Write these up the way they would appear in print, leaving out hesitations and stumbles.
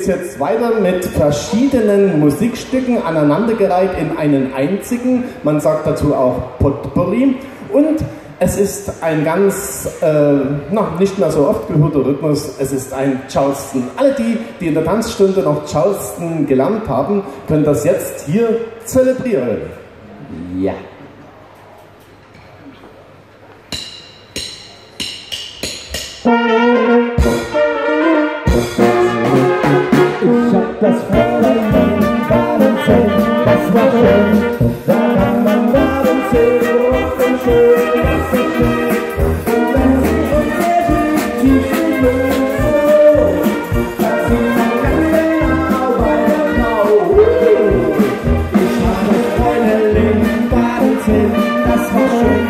es jetzt weiter mit verschiedenen Musikstücken aneinandergereiht in einen einzigen, man sagt dazu auch Potpourri. Und es ist ein ganz, nicht mehr so oft gehörter Rhythmus, es ist ein Charleston. Alle die, die in der Tanzstunde noch Charleston gelernt haben, können das jetzt hier zelebrieren. Ja. Ich hab das Fräulein im Badezelt, das war schön. Da kann man baden sehen, und schön, das ist schön. Und wenn sie unter die Tiefen will, dann sieht man ganz genau bei der Frau. Ich hab das Fräulein im Badezelt, das war schön.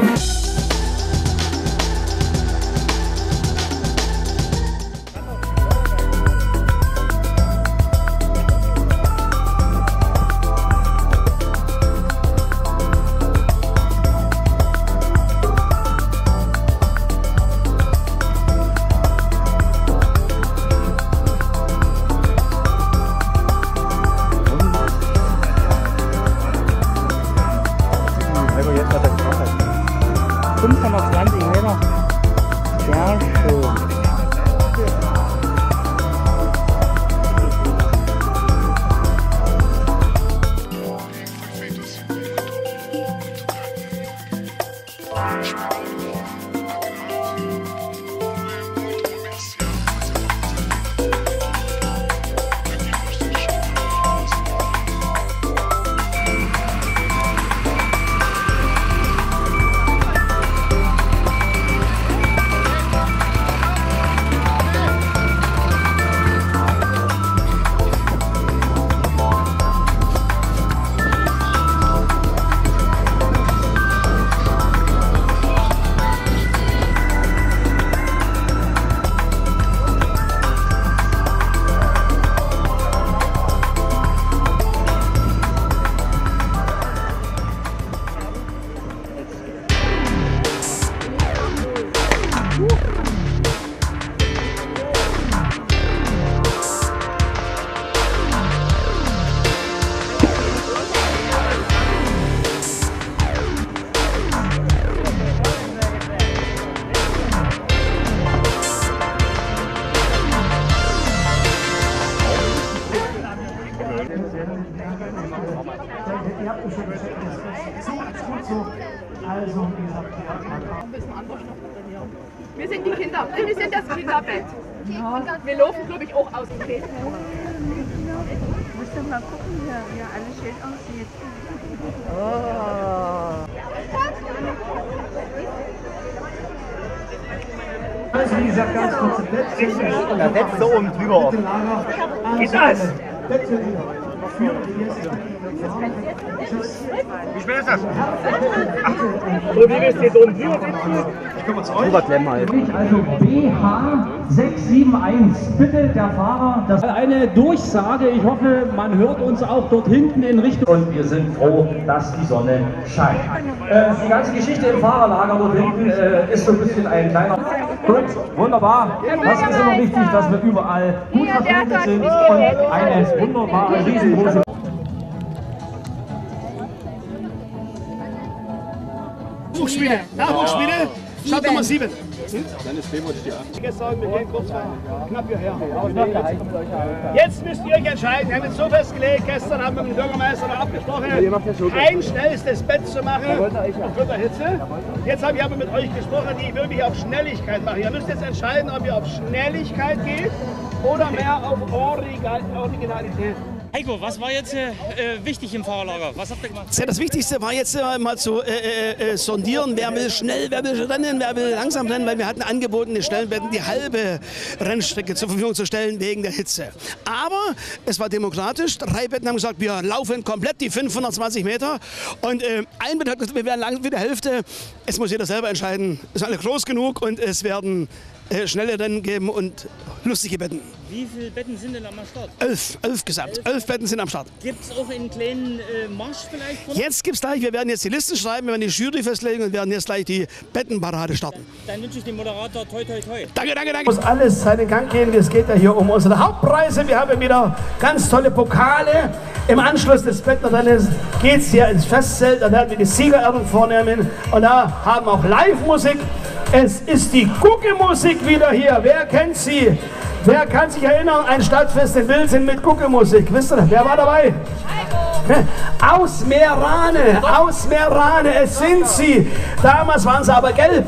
Wir sind die Kinder, wir sind das Kinderbett. Wir laufen, glaube ich, auch aus dem Bett. Ich muss doch mal gucken, wie alles schön aussieht. Also wie gesagt, ganz kurze Plätze. Da setzt so oben drüber. Geht das? Wie spät ist das? So wie wir es jetzt oben drüber sitzen. Robert Lemm halt. Also BH671, bitte der Fahrer. Das ist eine Durchsage, ich hoffe, man hört uns auch dort hinten in Richtung. Und wir sind froh, dass die Sonne scheint. Die ganze Geschichte im Fahrerlager dort hinten ist so ein bisschen ein kleiner... Gut, wunderbar. Das ist immer wichtig, dass wir überall gut vertreten sind und eine wunderbare, riesengroße... Nachwuchsschmiede, Nachwuchsschmiede, Schaut Nummer 7. Dennis Bemut steht ab. Gestern mit dem kurz knapp hierher. Jetzt müsst ihr euch entscheiden. Wir haben es so festgelegt. Gestern haben wir mit dem Bürgermeister abgesprochen, ein schnellstes Bett zu machen aufgrund der Hitze. Jetzt habe ich aber mit euch gesprochen, die wirklich auf Schnelligkeit machen. Ihr müsst jetzt entscheiden, ob ihr auf Schnelligkeit geht oder mehr auf Originalität. Heiko, was war jetzt wichtig im Fahrerlager? Was habt ihr gemacht? Ja, das Wichtigste war jetzt mal zu sondieren, wer will schnell, wer will rennen, wer will langsam rennen, weil wir hatten angeboten, den Stellenbetten die halbe Rennstrecke zur Verfügung zu stellen wegen der Hitze. Aber es war demokratisch, 3 Betten haben gesagt, wir laufen komplett die 520 Meter und ein Bett hat gesagt, wir werden lang wie die Hälfte. Es muss jeder selber entscheiden, es ist alle groß genug und es werden schnelle Rennen geben und lustige Betten. Wie viele Betten sind denn am Start? 11 gesamt. 11 Betten sind am Start. Gibt es auch einen kleinen Marsch vielleicht? Jetzt gibt's gleich, wir werden jetzt die Listen schreiben, wir werden die Jury festlegen und werden jetzt gleich die Bettenparade starten. Dann wünsche ich dem Moderator toi toi toi. Danke, danke, danke. Muss alles seinen Gang gehen. Es geht ja hier um unsere Hauptpreise. Wir haben wieder ganz tolle Pokale. Im Anschluss des Bettenrennens geht es hier ins Festzelt. Da werden wir die Siegerehrung vornehmen. Und da haben auch Live-Musik. Es ist die Gucke-Musik wieder hier. Wer kennt sie? Wer kann sich erinnern? Ein Stadtfest in Wilsing mit Gucke-Musik. Wisst ihr, wer war dabei? Aus Meerane, es sind sie. Damals waren sie aber gelb.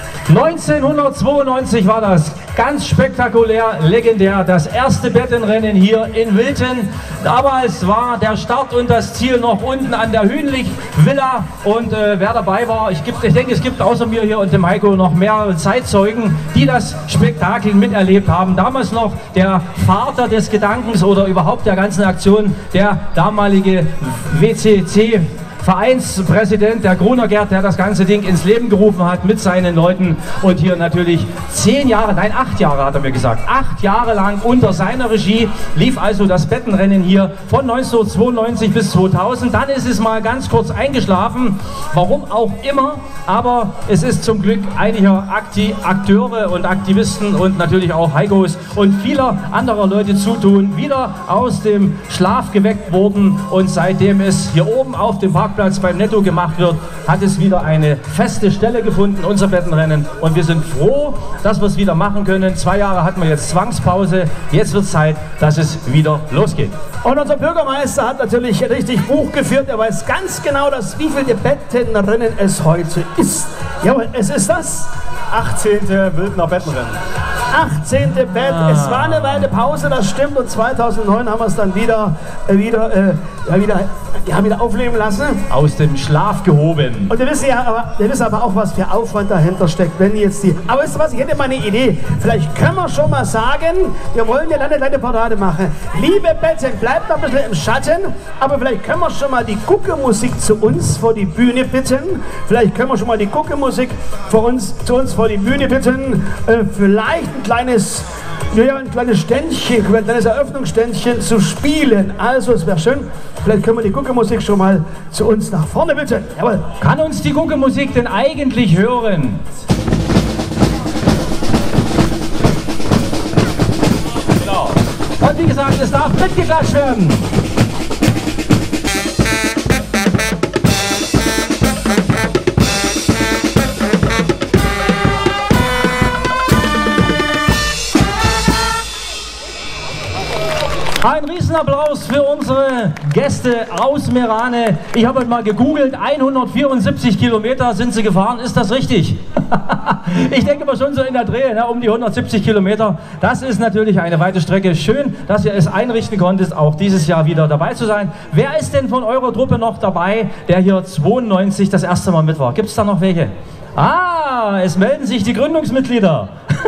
1992 war das. Ganz spektakulär, legendär. Das erste Bettenrennen hier in Wilten. Damals war der Start und das Ziel noch unten an der Hühnlich-Villa. Und wer dabei war, ich denke, es gibt außer mir hier und dem Heiko noch mehrere Zeitzeugen, die das Spektakel miterlebt haben. Damals noch der Vater des Gedankens oder überhaupt der ganzen Aktion, der damalige WCC Vereinspräsident, der Gruner-Gerd, der das ganze Ding ins Leben gerufen hat mit seinen Leuten und hier natürlich 8 Jahre hat er mir gesagt, 8 Jahre lang unter seiner Regie lief also das Bettenrennen hier von 1992 bis 2000. Dann ist es mal ganz kurz eingeschlafen, warum auch immer, aber es ist zum Glück einiger Akteure und Aktivisten und natürlich auch Heikos und vieler anderer Leute zutun, wieder aus dem Schlaf geweckt worden und seitdem es hier oben auf dem Parkplatz beim Netto gemacht wird, hat es wieder eine feste Stelle gefunden, unser Bettenrennen. Und wir sind froh, dass wir es wieder machen können. 2 Jahre hatten wir jetzt Zwangspause. Jetzt wird es Zeit, dass es wieder losgeht. Und unser Bürgermeister hat natürlich richtig Buch geführt. Er weiß ganz genau, wie viele Bettenrennen es heute ist. Jawohl, es ist das 18. Wildener Bettenrennen. 18. Bett. Es war eine Weile Pause, das stimmt. Und 2009 haben wir es dann wieder aufleben lassen. Aus dem Schlaf gehoben. Und wir wissen aber auch, was für Aufwand dahinter steckt, wenn jetzt die... Aber wisst ihr was, ich hätte mal eine Idee. Vielleicht können wir schon mal sagen, wir wollen ja eine kleine Parade machen. Liebe Betten, bleibt noch ein bisschen im Schatten, aber vielleicht können wir schon mal die Gucke-Musik zu uns vor die Bühne bitten. Vielleicht können wir schon mal die Gucke-Musik zu uns vor die Bühne bitten. Vielleicht ein kleines Ständchen, ein kleines Eröffnungsständchen zu spielen. Also es wäre schön, vielleicht können wir die Gucke-Musik schon mal zu uns nach vorne bitten. Jawohl. Kann uns die Gucke-Musik denn eigentlich hören? Genau. Und wie gesagt, es darf mitgeklatscht werden. Ein Riesenapplaus für unsere Gäste aus Meerane. Ich habe mal gegoogelt, 174 Kilometer sind sie gefahren. Ist das richtig? Ich denke mal schon so in der Dreh, ne, um die 170 Kilometer. Das ist natürlich eine weite Strecke. Schön, dass ihr es einrichten konntet, auch dieses Jahr wieder dabei zu sein. Wer ist denn von eurer Truppe noch dabei, der hier 92 das erste Mal mit war? Gibt es da noch welche? Ah, es melden sich die Gründungsmitglieder.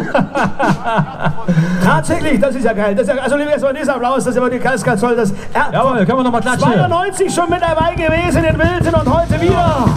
Tatsächlich, das ist ja geil. Das ist ja, also erstmal dieser Applaus, das ist immer die ganz toll. Jawohl, können wir nochmal klatschen. 92 schon mit dabei gewesen in Wilten und heute wieder.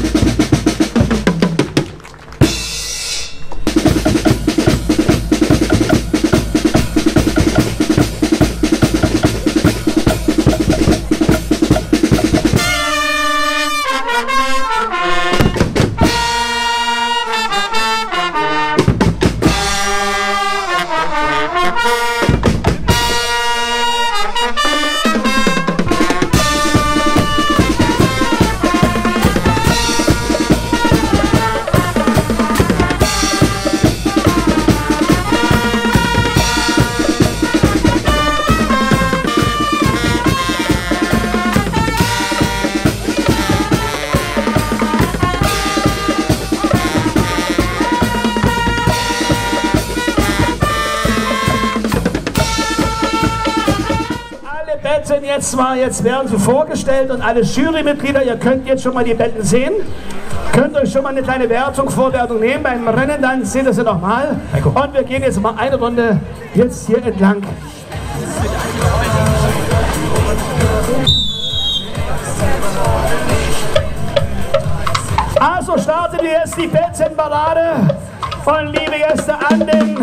Jetzt werden sie vorgestellt und alle Jurymitglieder, ihr könnt jetzt schon mal die Betten sehen. Könnt euch schon mal eine kleine Vorwertung nehmen beim Rennen, dann seht ihr sie nochmal. Und wir gehen jetzt mal eine Runde jetzt hier entlang. Also startet jetzt die Bettenparade. Und liebe Gäste an den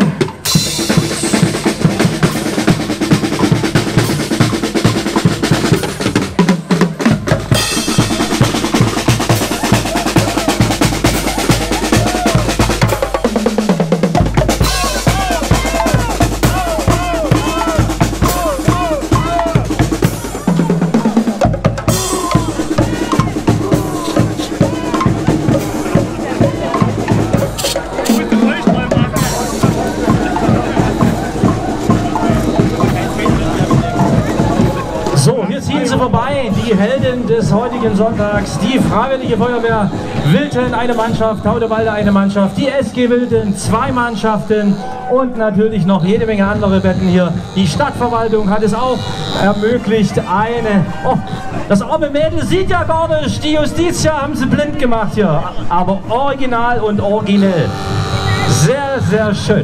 vorbei, die Helden des heutigen Sonntags, die Freiwillige Feuerwehr Wilthen, eine Mannschaft, Taudewalde eine Mannschaft, die SG Wilthen, 2 Mannschaften und natürlich noch jede Menge andere Betten hier. Die Stadtverwaltung hat es auch ermöglicht, das arme Mädel sieht ja gar nicht, die Justitia haben sie blind gemacht hier, aber original und originell. Sehr, sehr schön.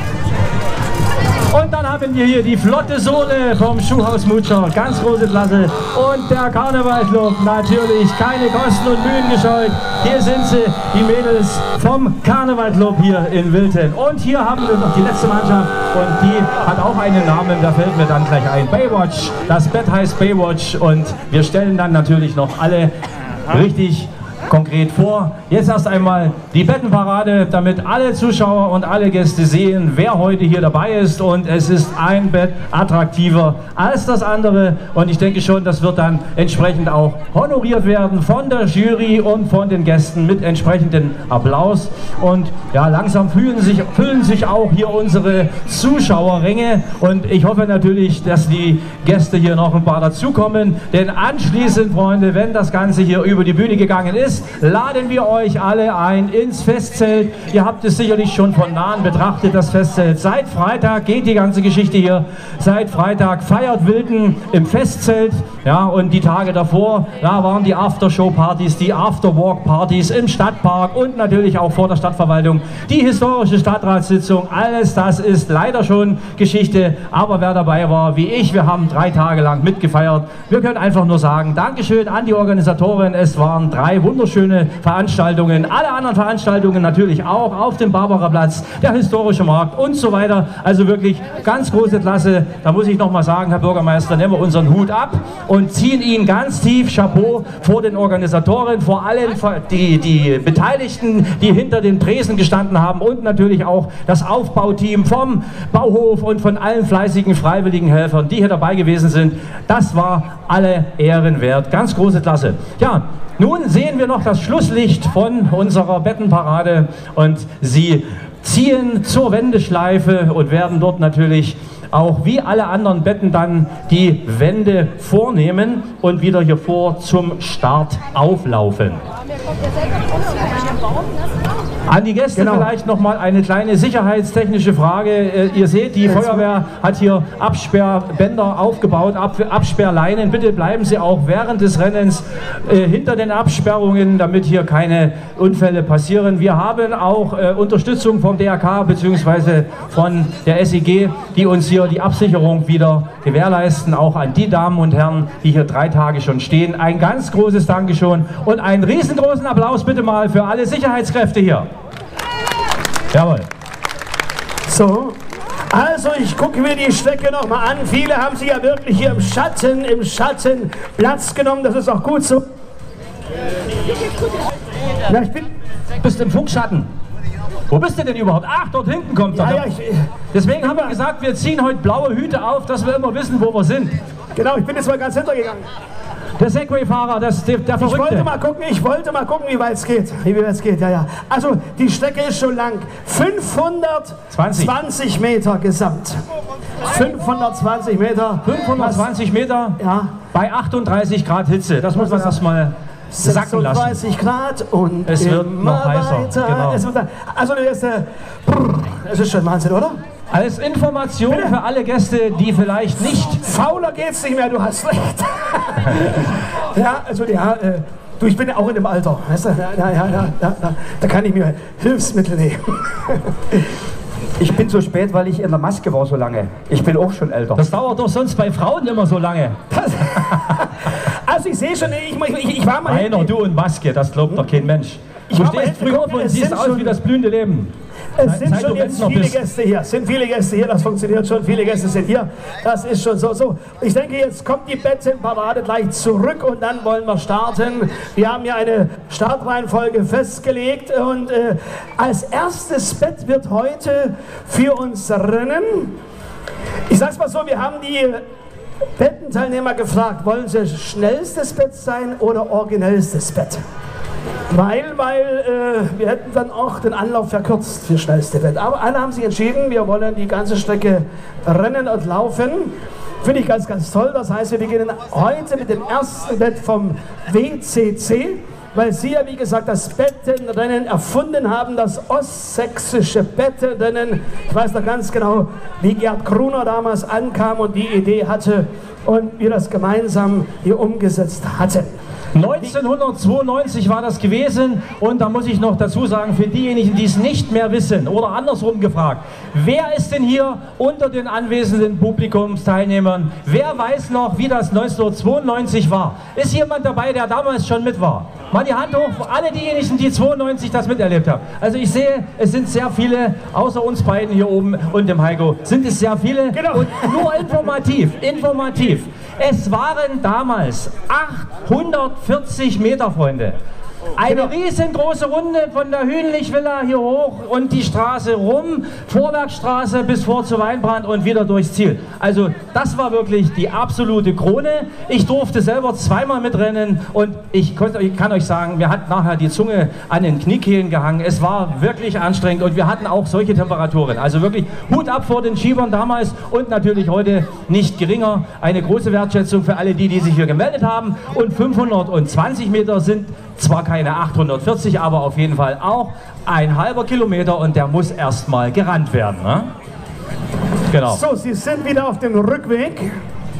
Und dann haben wir hier die flotte Sohle vom Schuhhaus Mutscher, ganz große Klasse. Und der Karnevalclub, natürlich keine Kosten und Mühen gescheut. Hier sind sie, die Mädels vom Karnevalclub hier in Wilthen. Und hier haben wir noch die letzte Mannschaft und die hat auch einen Namen, da fällt mir dann gleich ein. Baywatch, das Bett heißt Baywatch und wir stellen dann natürlich noch alle richtig konkret vor. Jetzt erst einmal die Bettenparade, damit alle Zuschauer und alle Gäste sehen, wer heute hier dabei ist. Und es ist ein Bett attraktiver als das andere. Und ich denke schon, das wird dann entsprechend auch honoriert werden von der Jury und von den Gästen mit entsprechendem Applaus. Und ja, langsam füllen sich auch hier unsere Zuschauerränge. Und ich hoffe natürlich, dass die Gäste hier noch ein paar dazukommen. Denn anschließend, Freunde, wenn das Ganze hier über die Bühne gegangen ist, laden wir euch alle ein ins Festzelt. Ihr habt es sicherlich schon von nahen betrachtet, das Festzelt. Seit Freitag geht die ganze Geschichte hier. Seit Freitag feiert Wilthen im Festzelt. Ja, und die Tage davor, da waren die Aftershow-Partys, die Afterwalk-Partys im Stadtpark und natürlich auch vor der Stadtverwaltung. Die historische Stadtratssitzung, alles das ist leider schon Geschichte. Aber wer dabei war, wie ich, wir haben 3 Tage lang mitgefeiert. Wir können einfach nur sagen, Dankeschön an die Organisatoren. Es waren 3 wunderschöne Veranstaltungen, alle anderen Veranstaltungen natürlich auch auf dem Barbaraplatz, der historische Markt und so weiter. Also wirklich ganz große Klasse. Da muss ich noch mal sagen, Herr Bürgermeister, nehmen wir unseren Hut ab und ziehen ihn ganz tief Chapeau vor den Organisatoren, vor allen die Beteiligten, die hinter den Tresen gestanden haben und natürlich auch das Aufbauteam vom Bauhof und von allen fleißigen freiwilligen Helfern, die hier dabei gewesen sind. Das war alle Ehren wert. Ganz große Klasse. Ja, nun sehen wir noch das Schlusslicht von unserer Bettenparade und sie ziehen zur Wendeschleife und werden dort natürlich auch wie alle anderen Betten dann die Wende vornehmen und wieder hier vor zum Start auflaufen. An die Gäste vielleicht noch mal eine kleine sicherheitstechnische Frage. Ihr seht, die Feuerwehr hat hier Absperrbänder aufgebaut, Absperrleinen. Bitte bleiben Sie auch während des Rennens hinter den Absperrungen, damit hier keine Unfälle passieren. Wir haben auch Unterstützung vom DRK bzw. von der SEG, die uns hier die Absicherung wieder gewährleisten. Auch an die Damen und Herren, die hier 3 Tage schon stehen. Ein ganz großes Dankeschön und einen riesengroßen Applaus bitte mal für alle Sicherheitskräfte hier. Jawohl. So, also ich gucke mir die Strecke noch mal an. Viele haben sich ja wirklich hier im Schatten Platz genommen. Das ist auch gut so. Ja, ich bin... Bist im Funkschatten. Wo bist du denn überhaupt? Ach, dort hinten kommt er. Ja, deswegen haben wir gesagt, wir ziehen heute blaue Hüte auf, dass wir immer wissen, wo wir sind. Genau, ich bin jetzt mal ganz hintergegangen. Der Segway-Fahrer, der Verrückte. Ich wollte mal gucken, wie weit es geht. Ja. Also, die Strecke ist schon lang. 520 Meter gesamt. 520 Meter. 520 Meter ja. Bei 38 Grad Hitze. Das muss man erstmal sacken lassen. 36 Grad und es wird noch heißer. Genau. Also, das ist schon Wahnsinn, oder? Als Information für alle Gäste, die vielleicht nicht... Fauler geht's nicht mehr, du hast recht. Du, ich bin ja auch in dem Alter, weißt du? Da kann ich mir Hilfsmittel nehmen. Ich bin so spät, weil ich in der Maske war so lange. Ich bin auch schon älter. Das dauert doch sonst bei Frauen immer so lange. Also ich sehe schon, ich war mal... Einer, du und Maske, das glaubt doch kein Mensch. Du stehst früh auf und siehst aus wie das blühende Leben. Es sind schon jetzt viele Gäste hier. Es sind viele Gäste hier, das funktioniert schon. Viele Gäste sind hier. Das ist schon so. Ich denke, jetzt kommt die Bettenparade gleich zurück und dann wollen wir starten. Wir haben ja eine Startreihenfolge festgelegt und als erstes Bett wird heute für uns rennen. Ich sag's mal so, wir haben die Bettenteilnehmer gefragt, wollen sie schnellstes Bett sein oder originellstes Bett? Weil wir hätten dann auch den Anlauf verkürzt für schnellste Bett. Aber alle haben sich entschieden, wir wollen die ganze Strecke rennen und laufen. Finde ich ganz, ganz toll. Das heißt, wir beginnen heute mit dem ersten Bett vom WCC, weil sie ja, wie gesagt, das Bettenrennen erfunden haben, das ostsächsische Bettenrennen. Ich weiß noch ganz genau, wie Gerd Gruner damals ankam und die Idee hatte und wir das gemeinsam hier umgesetzt hatten. 1992 war das gewesen und da muss ich noch dazu sagen, für diejenigen, die es nicht mehr wissen oder andersrum gefragt, wer ist denn hier unter den anwesenden Publikumsteilnehmern, wer weiß noch, wie das 1992 war? Ist jemand dabei, der damals schon mit war? Mal die Hand hoch, alle diejenigen, die 92 das miterlebt haben. Also ich sehe, es sind sehr viele, außer uns beiden hier oben und dem Heiko, sind es sehr viele. Genau. Und nur informativ. Es waren damals 840 Meter, Freunde. Eine riesengroße Runde von der Hühnlich-Villa hier hoch und die Straße rum, Vorwerkstraße bis vor zu Weinbrand und wieder durchs Ziel. Also das war wirklich die absolute Krone. Ich durfte selber zweimal mitrennen und ich kann euch sagen, mir hat nachher die Zunge an den Kniekehlen gehangen. Es war wirklich anstrengend und wir hatten auch solche Temperaturen. Also wirklich Hut ab vor den Schiebern damals und natürlich heute nicht geringer. Eine große Wertschätzung für alle die sich hier gemeldet haben. Und 520 Meter sind zwar keine 840, aber auf jeden Fall auch ein halber Kilometer und der muss erstmal gerannt werden. Ne? Genau. So, Sie sind wieder auf dem Rückweg.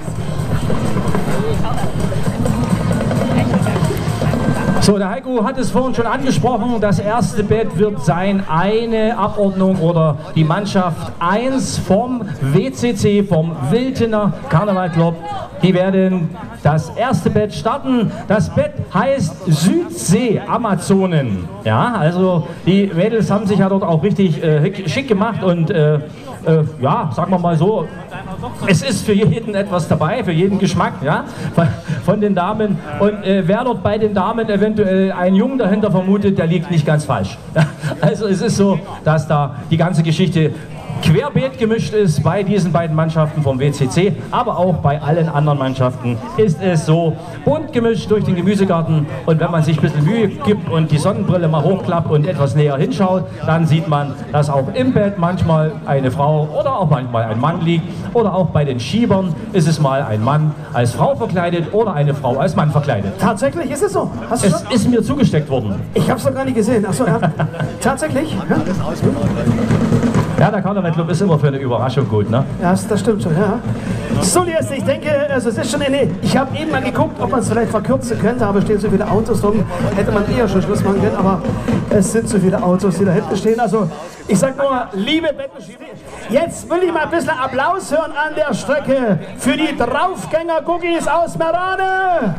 So, der Heiko hat es vorhin schon angesprochen, das erste Bett wird sein eine Abordnung oder die Mannschaft 1 vom WCC, vom Wiltener Karnevalclub. Die werden das erste Bett starten. Das Bett heißt Südsee-Amazonen. Ja, also die Mädels haben sich ja dort auch richtig schick gemacht und ja, sagen wir mal so, es ist für jeden etwas dabei, für jeden Geschmack, ja, von den Damen. Und wer dort bei den Damen eventuell einen Jungen dahinter vermutet, der liegt nicht ganz falsch. Also es ist so, dass da die ganze Geschichte querbeet gemischt ist bei diesen beiden Mannschaften vom WCC, aber auch bei allen anderen Mannschaften ist es so bunt gemischt durch den Gemüsegarten. Und wenn man sich ein bisschen Mühe gibt und die Sonnenbrille mal hochklappt und etwas näher hinschaut, dann sieht man, dass auch im Bett manchmal eine Frau oder auch manchmal ein Mann liegt. Oder auch bei den Schiebern ist es mal ein Mann als Frau verkleidet oder eine Frau als Mann verkleidet. Tatsächlich ist es so. Es ist mir zugesteckt worden. Ich habe es noch gar nicht gesehen. Achso, ja. Tatsächlich? Ja? Ja, der Karnevalclub ist immer für eine Überraschung gut, ne? Ja, das stimmt schon, ja. So, jetzt, ich denke, also es ist schon ich habe eben mal geguckt, ob man es vielleicht verkürzen könnte, aber es stehen so viele Autos drum, hätte man eher schon Schluss machen können, aber es sind so viele Autos, die da hinten stehen. Also, ich sag nur, liebe Bettenschieber, jetzt will ich mal ein bisschen Applaus hören an der Strecke für die Draufgänger-Cookies aus Merane.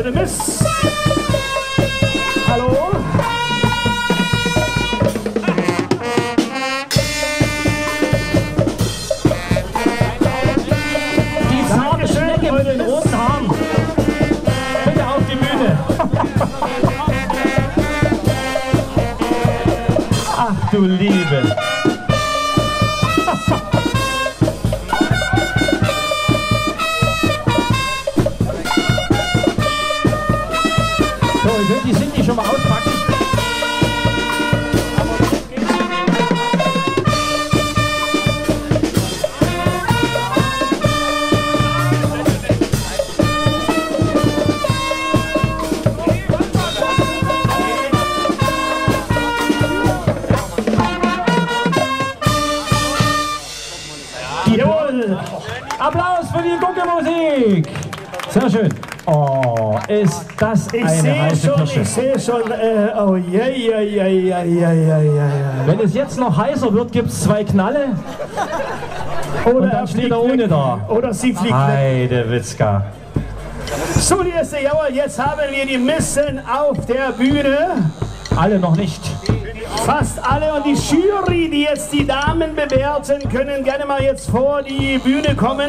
unsere Miss. Hallo. Die zarte Schnecke mit den roten Haaren. Bitte auf die Bühne. Ach du Liebe. So, ich will die Cindy schon mal auspacken. Jawohl! Applaus für die Gucke-Musik! Sehr schön. Oh, ist das eine heiße Kirsche. Ich sehe schon, oh je. Wenn es jetzt noch heißer wird, gibt es 2 Knalle. Und dann steht er ohne da. Oder sie fliegt weg. Heidewitzka. So, die erste Jawohl, jetzt haben wir die Missen auf der Bühne. Alle noch nicht. Fast alle, und die Jury, die jetzt die Damen bewerten, können gerne mal jetzt vor die Bühne kommen.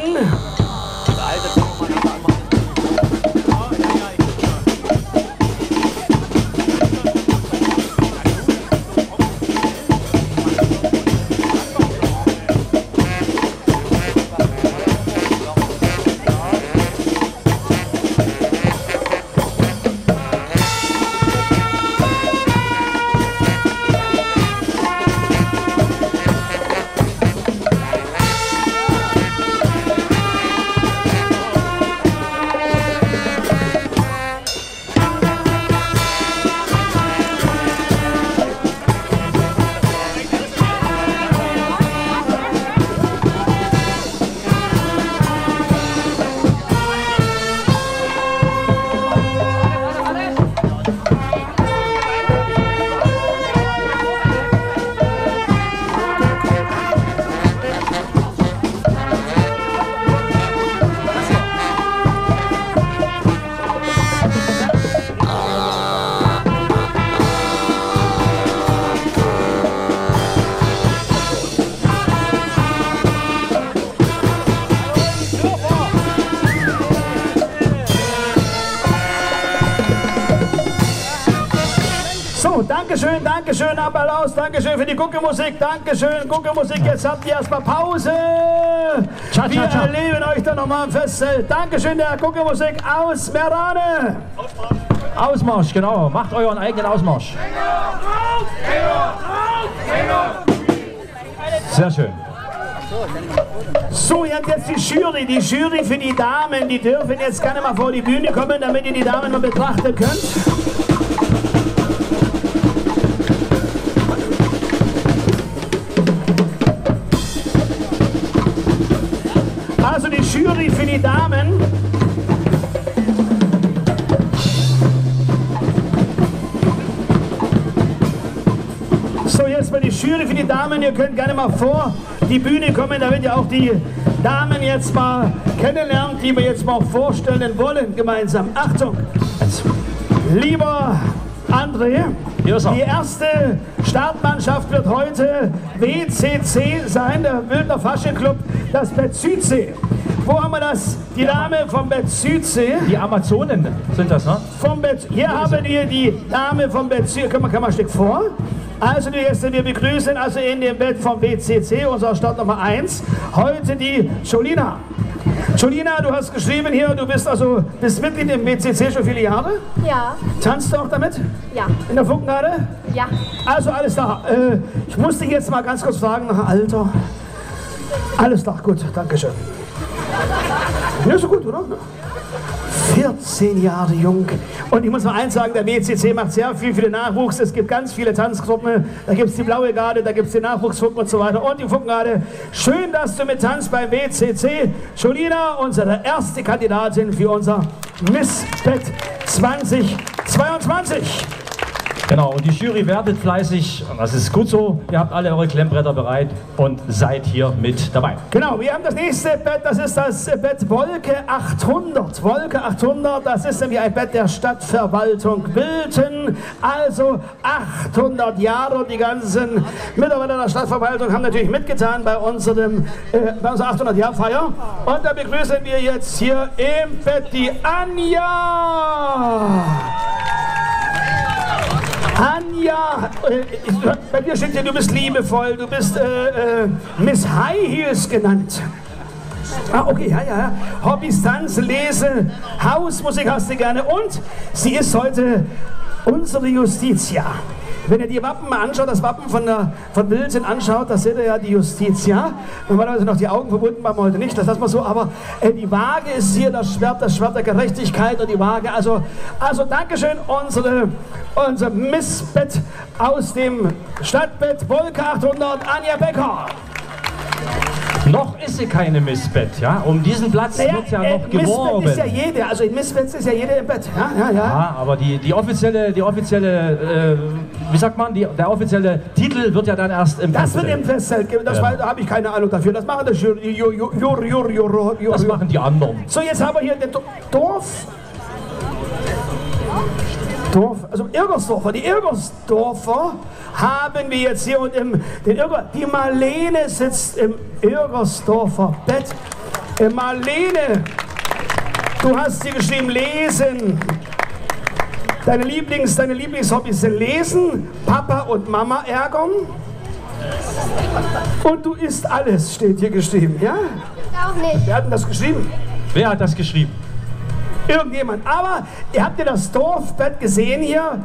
Dankeschön, Applaus, Dankeschön für die Gucke-Musik, Dankeschön, Gucke-Musik, jetzt habt ihr erstmal Pause. Wir erleben euch dann nochmal im Festzelt. Dankeschön der Gucke-Musik aus Merane. Ausmarsch, genau, macht euren eigenen Ausmarsch. Sehr schön. So, ihr habt jetzt die Jury für die Damen, die dürfen jetzt gerne mal vor die Bühne kommen, damit ihr die Damen mal betrachten könnt. Also die Jury für die Damen. So, jetzt mal die Jury für die Damen. Ihr könnt gerne mal vor die Bühne kommen, damit ihr auch die Damen jetzt mal kennenlernt, die wir jetzt mal vorstellen wollen, gemeinsam. Achtung! Lieber André, die erste Startmannschaft wird heute WCC sein, der Wildner Fasching-Club, das Bad Südsee. Wo haben wir das? Die Dame vom Bad Südsee. Die Amazonen sind das, ne? Hier haben wir die Dame vom Bad Südsee. Komm mal ein Stück vor. Also die Gäste, wir begrüßen also in dem Bett vom WCC, unser Start Nummer 1, heute die Jolina. Jolina, du hast geschrieben hier, du bist Mitglied im WCC schon viele Jahre? Ja. Tanzt du auch damit? Ja. In der Funkengarde? Ja. Also alles da. Ich muss dich jetzt mal ganz kurz fragen nach Alter. Alles da, gut, danke schön. Ja, so gut, oder? 14 Jahre jung. Und ich muss mal eins sagen, der WCC macht sehr viel für den Nachwuchs. Es gibt ganz viele Tanzgruppen. Da gibt es die Blaue Garde, da gibt es die Nachwuchsfunken und so weiter. Und die Funkengarde. Schön, dass du mit tanzt beim WCC. Jolina, unsere erste Kandidatin für unser Miss Bett 2022. Genau, und die Jury wertet fleißig, und das ist gut so. Ihr habt alle eure Klemmbretter bereit und seid hier mit dabei. Genau, wir haben das nächste Bett, das ist das Bett Wolke 800. Wolke 800, das ist nämlich ein Bett der Stadtverwaltung Wilthen. Also 800 Jahre, und die ganzen Mitarbeiter der Stadtverwaltung haben natürlich mitgetan bei unserer 800-Jahr-Feier. Und da begrüßen wir jetzt hier im Bett die Anja. Anja, bei dir steht ja, du bist liebevoll, du bist Miss High Heels genannt. Ah, okay, ja. Hobbys, Tanzen, Lesen, Hausmusik hast du gerne, und sie ist heute unsere Justitia. Wenn ihr die Wappen mal anschaut, das Wappen von Wilthen anschaut, da seht ihr ja die Justitia. Normalerweise noch die Augen verbunden, machen wir heute nicht, das lassen wir so, aber die Waage ist hier das Schwert der Gerechtigkeit, und die Waage, also Dankeschön, unser Missbett aus dem Stadtbett Wolke 800, Anja Becker. Noch ist sie keine Missbett, ja? Um diesen Platz wird ja noch geworben. Missbett ist ja jede, also in Missbett ist ja jede im Bett, ja. Ja, aber die offizielle, wie sagt man, der offizielle Titel wird ja dann erst im Das wird im Festzelt geben, da habe ich keine Ahnung dafür, das machen das machen die anderen. So, jetzt haben wir hier den Dorf, also Irgersdorfer, die Irgersdorfer haben wir jetzt hier, und die Marlene sitzt im Irgersdorfer Bett. Marlene, du hast hier geschrieben, lesen. Deine Lieblingshobbys sind Lesen, Papa und Mama ärgern. Und du isst alles, steht hier geschrieben, ja? Auch nicht. Wer hat denn das geschrieben? Wer hat das geschrieben? Irgendjemand. Aber ihr habt ja das Dorfbett gesehen hier?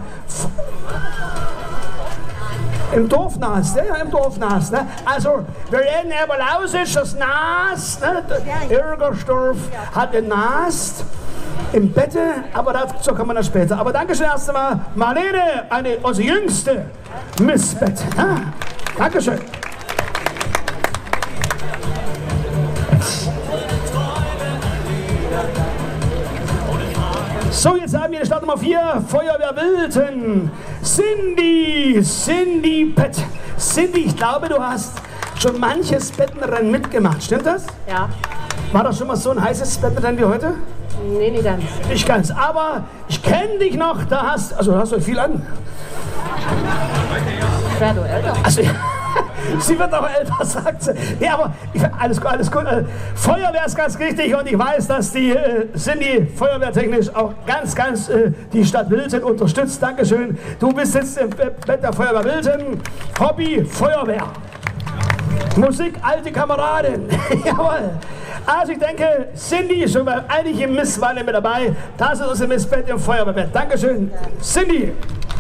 Im Dorfnast, ja, im Dorfnast. Ne? Also, wir reden über Lausisch, das Nast. Ne? Irgersdorf hat den Nast im Bette, aber dazu kommen wir dann später. Aber Dankeschön erst einmal, Marlene, unsere jüngste Missbett. Ja? Dankeschön. So, jetzt haben wir die Startnummer 4, Feuerwehr Wilthen. Cindy Pett. Cindy, ich glaube, du hast schon manches Bettenrennen mitgemacht, stimmt das? Ja. War das schon mal so ein heißes Bettenrennen wie heute? Nee, nicht ganz. Nicht ganz, aber ich kenne dich noch, da hast du viel an. Ich werde älter. Also, sie wird auch älter, sagt sie. Ja, aber alles gut. Feuerwehr ist ganz richtig, und ich weiß, dass die Cindy feuerwehrtechnisch auch ganz die Stadt Wilthen unterstützt. Dankeschön. Du bist jetzt im Bett der Feuerwehr Wilthen. Hobby Feuerwehr. Musik, alte Kameraden. Jawohl. Also ich denke, Cindy ist schon bei einigen Misswahlen mit dabei. Das ist unser Missbett im Feuerwehrbett. Dankeschön, Cindy.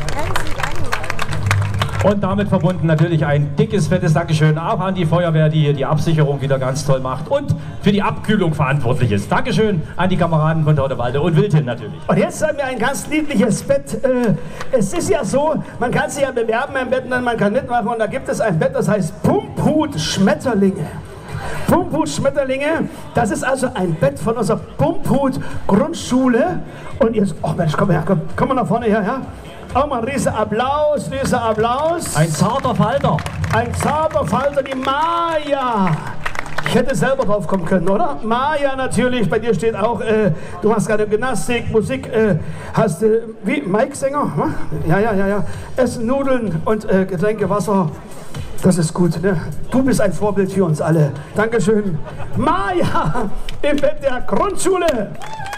Und damit verbunden natürlich ein dickes, fettes Dankeschön auch an die Feuerwehr, die hier die Absicherung wieder ganz toll macht und für die Abkühlung verantwortlich ist. Dankeschön an die Kameraden von Tortewalde und Wilthen natürlich. Und jetzt haben wir ein ganz niedliches Bett. Es ist ja so, man kann sich ja bewerben im Bett, man kann mitmachen, und da gibt es ein Bett, das heißt Pumphut Schmetterlinge. Pumphut Schmetterlinge, das ist also ein Bett von unserer Pumphut Grundschule. Und jetzt, oh Mensch, komm her, komm mal nach vorne her, ja? Auch mal ein riesen Applaus. Ein zarter Falter. Ein zarter Falter, die Maja. Ich hätte selber drauf kommen können, oder? Maja natürlich, bei dir steht auch, du machst gerade Gymnastik, Musik, hast wie Mike Sänger? Ja. Essen, Nudeln und Getränke, Wasser. Das ist gut, ne? Du bist ein Vorbild für uns alle. Dankeschön. Maja im Bett der Grundschule.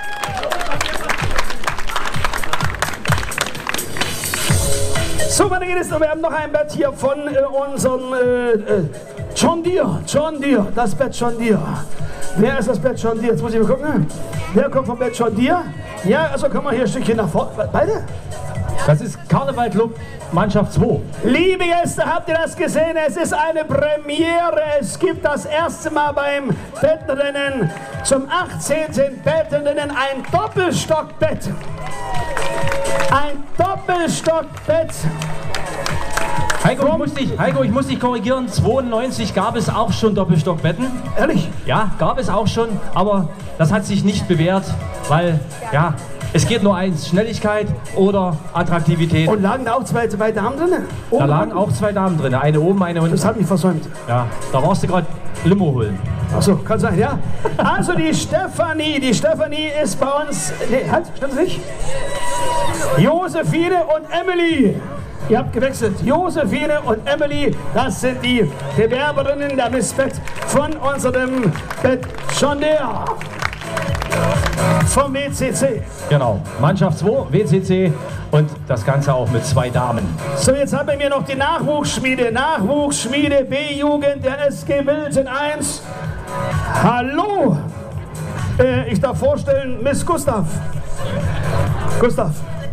So, weiter geht es. Wir haben noch ein Bett hier von unserem John Deere, das Bett John Deere. Wer ist das Bett John Deere? Jetzt muss ich mal gucken. Wer kommt vom Bett John Deere? Ja, also kommen wir hier ein Stückchen nach vorne. Beide? Das ist Karnevalclub Mannschaft 2. Liebe Gäste, habt ihr das gesehen? Es ist eine Premiere. Es gibt das erste Mal beim Bettenrennen zum 18. Bettenrennen ein Doppelstockbett. Ein Doppelstockbett. Heiko, ich muss dich korrigieren. 92 gab es auch schon Doppelstockbetten. Ehrlich? Ja, gab es auch schon, aber das hat sich nicht bewährt, weil, ja, Es geht nur eins, Schnelligkeit oder Attraktivität. Und lagen da auch zwei Damen drin? Da lagen auch 2 Damen drin, eine oben, eine unten. Das hat mich versäumt. Ja, da warst du gerade Limo holen. Achso, kann sein, ja. Also die Stefanie ist bei uns, nee, halt, stimmt nicht? Josephine und Emily. Ihr habt gewechselt. Josephine und Emily, das sind die Bewerberinnen der Miss Bett von unserem Bett Jondea. Vom WCC. Genau, Mannschaft 2, WCC und das Ganze auch mit 2 Damen. So, jetzt haben wir noch die Nachwuchsschmiede. Nachwuchsschmiede B-Jugend der SG Wilden 1. Hallo! Ich darf vorstellen, Miss Gustav. Gustav.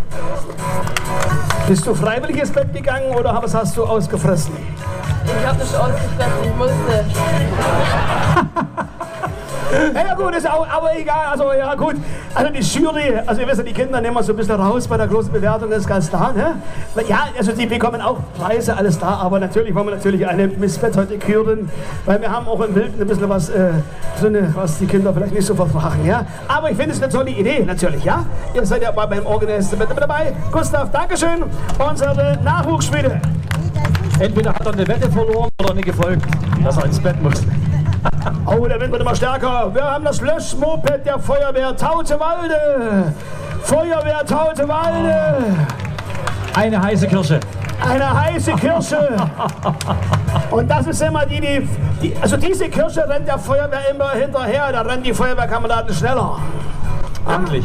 Bist du freiwillig ins Bett gegangen oder hast du ausgefressen? Ich habe nicht ausgefressen, ich musste. Ja gut, ist auch, aber egal, also ja gut. Also die Jury, also ihr wisst ja, die Kinder nehmen wir so ein bisschen raus bei der großen Bewertung, das ist ganz klar, ne? Ja, also die bekommen auch Preise, alles da, aber natürlich wollen wir natürlich eine Miss Bett heute küren, weil wir haben auch im Wilden ein bisschen was drin, was die Kinder vielleicht nicht so vertragen, ja? Aber ich finde es eine tolle Idee, natürlich, ja? Ihr seid ja beim Organisten mit dabei. Gustav, Dankeschön, unsere Nachwuchsschmiede. Entweder hat er eine Wette verloren oder nicht gefolgt, dass er ins Bett muss. Oh, der Wind wird immer stärker. Wir haben das Löschmoped der Feuerwehr Tautewalde. Feuerwehr Tautewalde. Eine heiße Kirsche. Eine heiße Kirsche. Und das ist immer also diese Kirsche rennt der Feuerwehr immer hinterher. Da rennen die Feuerwehrkameraden schneller. Endlich.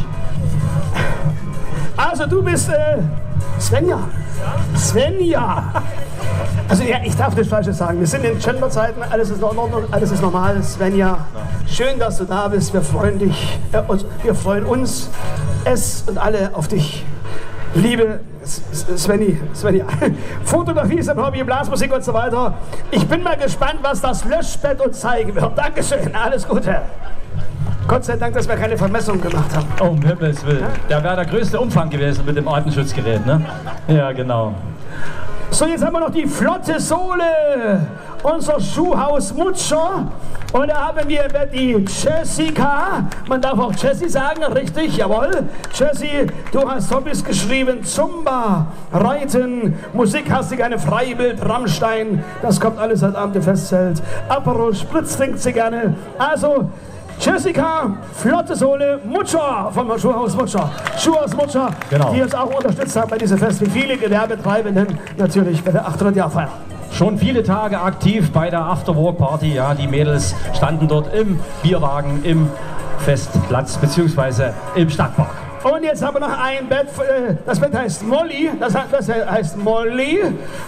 Also du bist Svenja. Svenja. Also ja, ich darf nichts Falsches sagen. Wir sind in Genderzeiten, alles ist in Ordnung, alles ist normal. Svenja, schön, dass du da bist. Wir freuen dich, wir freuen uns, es und alle auf dich. Liebe Svenja, Fotografie ist ein Hobby, Blasmusik und so weiter. Ich bin mal gespannt, was das Löschbett uns zeigen wird. Dankeschön, alles Gute. Gott sei Dank, dass wir keine Vermessung gemacht haben. Oh, um Himmels Willen. Da wäre der größte Umfang gewesen mit dem Artenschutzgerät, ne? Ja, genau. So, jetzt haben wir noch die flotte Sohle, unser Schuhhaus Mutscher. Und da haben wir die Jessica, man darf auch Jessie sagen, richtig, jawohl. Jessie, du hast Hobbys geschrieben, Zumba, Reiten, Musik hast du gerne, Freibild, Rammstein, das kommt alles als Abend im Festzelt. Aperol Spritz trinkt sie gerne. Also, Jessica, flotte Sohle, Mutscher vom Schuhhaus Mutscher. Schuhhaus Mutscher, genau, die uns auch unterstützt haben bei diesem Fest, wie viele Gewerbetreibenden natürlich bei der 800-Jahr-Feier. Schon viele Tage aktiv bei der Afterwork-Party. Ja, die Mädels standen dort im Bierwagen, im Festplatz bzw. im Stadtpark. Und jetzt haben wir noch ein Bett, das Bett heißt Molly, das heißt Molly.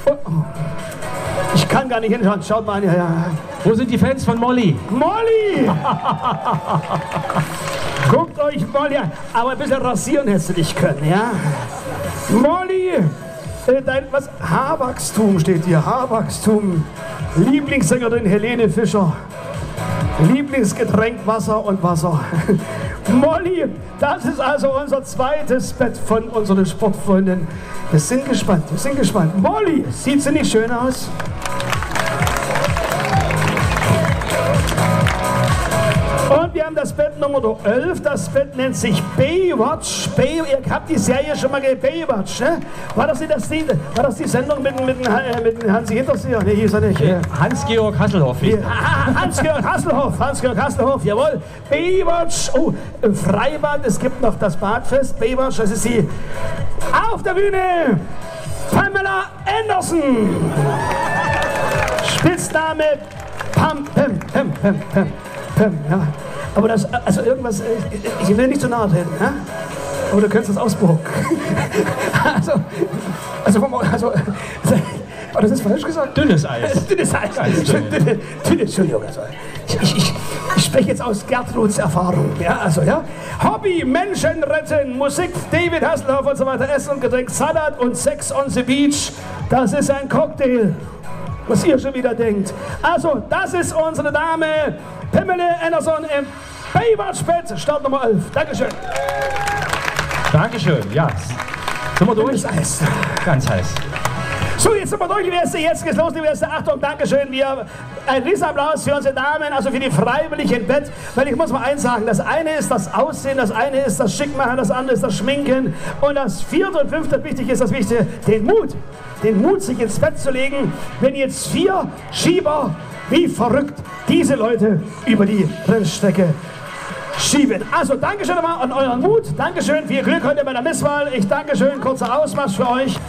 Ich kann gar nicht hinschauen, schaut mal an. Ja. Wo sind die Fans von Molly? Molly! Guckt euch Molly an. Aber ein bisschen rasieren hättest du dich können, ja? Molly! Was? Haarwachstum steht hier, Haarwachstum. Lieblingssängerin Helene Fischer. Lieblingsgetränk Wasser und Wasser. Molly, das ist also unser zweites Bett von unseren Sportfreunden. Wir sind gespannt, wir sind gespannt. Molly, sieht sie nicht schön aus? Und wir haben das Bett Nummer 11, das Bett nennt sich Baywatch. Ihr habt die Serie schon mal gesehen, Baywatch, ne? War das die Sendung mit Hansi Hinterseher? Ne, hieß er nicht. Hans-Georg Hasselhoff. Hans-Georg Hasselhoff, jawohl. Baywatch, oh, im Freibad, es gibt noch das Badfest, Baywatch, das ist sie. Auf der Bühne, Pamela Anderson. Spitzname Pam, ja. Aber das, also irgendwas, ich will nicht zu nahe treten, ja? Aber du könntest das ausbuchen. Oh, das ist falsch gesagt. Dünnes Eis. Dünnes Eis. Entschuldigung. Also, ich spreche jetzt aus Gertruds Erfahrung. Ja, also, ja. Hobby, Menschen retten, Musik, David Hasselhoff und so weiter, Essen und Getränk, Salat und Sex on the Beach. Das ist ein Cocktail, was ihr schon wieder denkt. Also, das ist unsere Dame Pamela Anderson im Baywatch-Bett, Start Nummer 11. Dankeschön. Dankeschön, ja. Sind wir durch? Dünnes Eis. Ganz heiß. So, jetzt sind wir durch, liebe Gäste. Jetzt geht's los, liebe Gäste. Achtung, Dankeschön. Ein Riesenapplaus für unsere Damen, also für die freiwillig im Bett. Weil ich muss mal eins sagen, das eine ist das Aussehen, das eine ist das Schickmachen, das andere ist das Schminken. Und das vierte und fünfte, wichtig ist das Wichtige, den Mut, sich ins Bett zu legen, wenn jetzt 4 Schieber wie verrückt diese Leute über die Rennstrecke schieben. Also Dankeschön nochmal an euren Mut, Dankeschön, viel Glück heute bei der Misswahl. Ich Dankeschön, kurzer Ausmarsch für euch.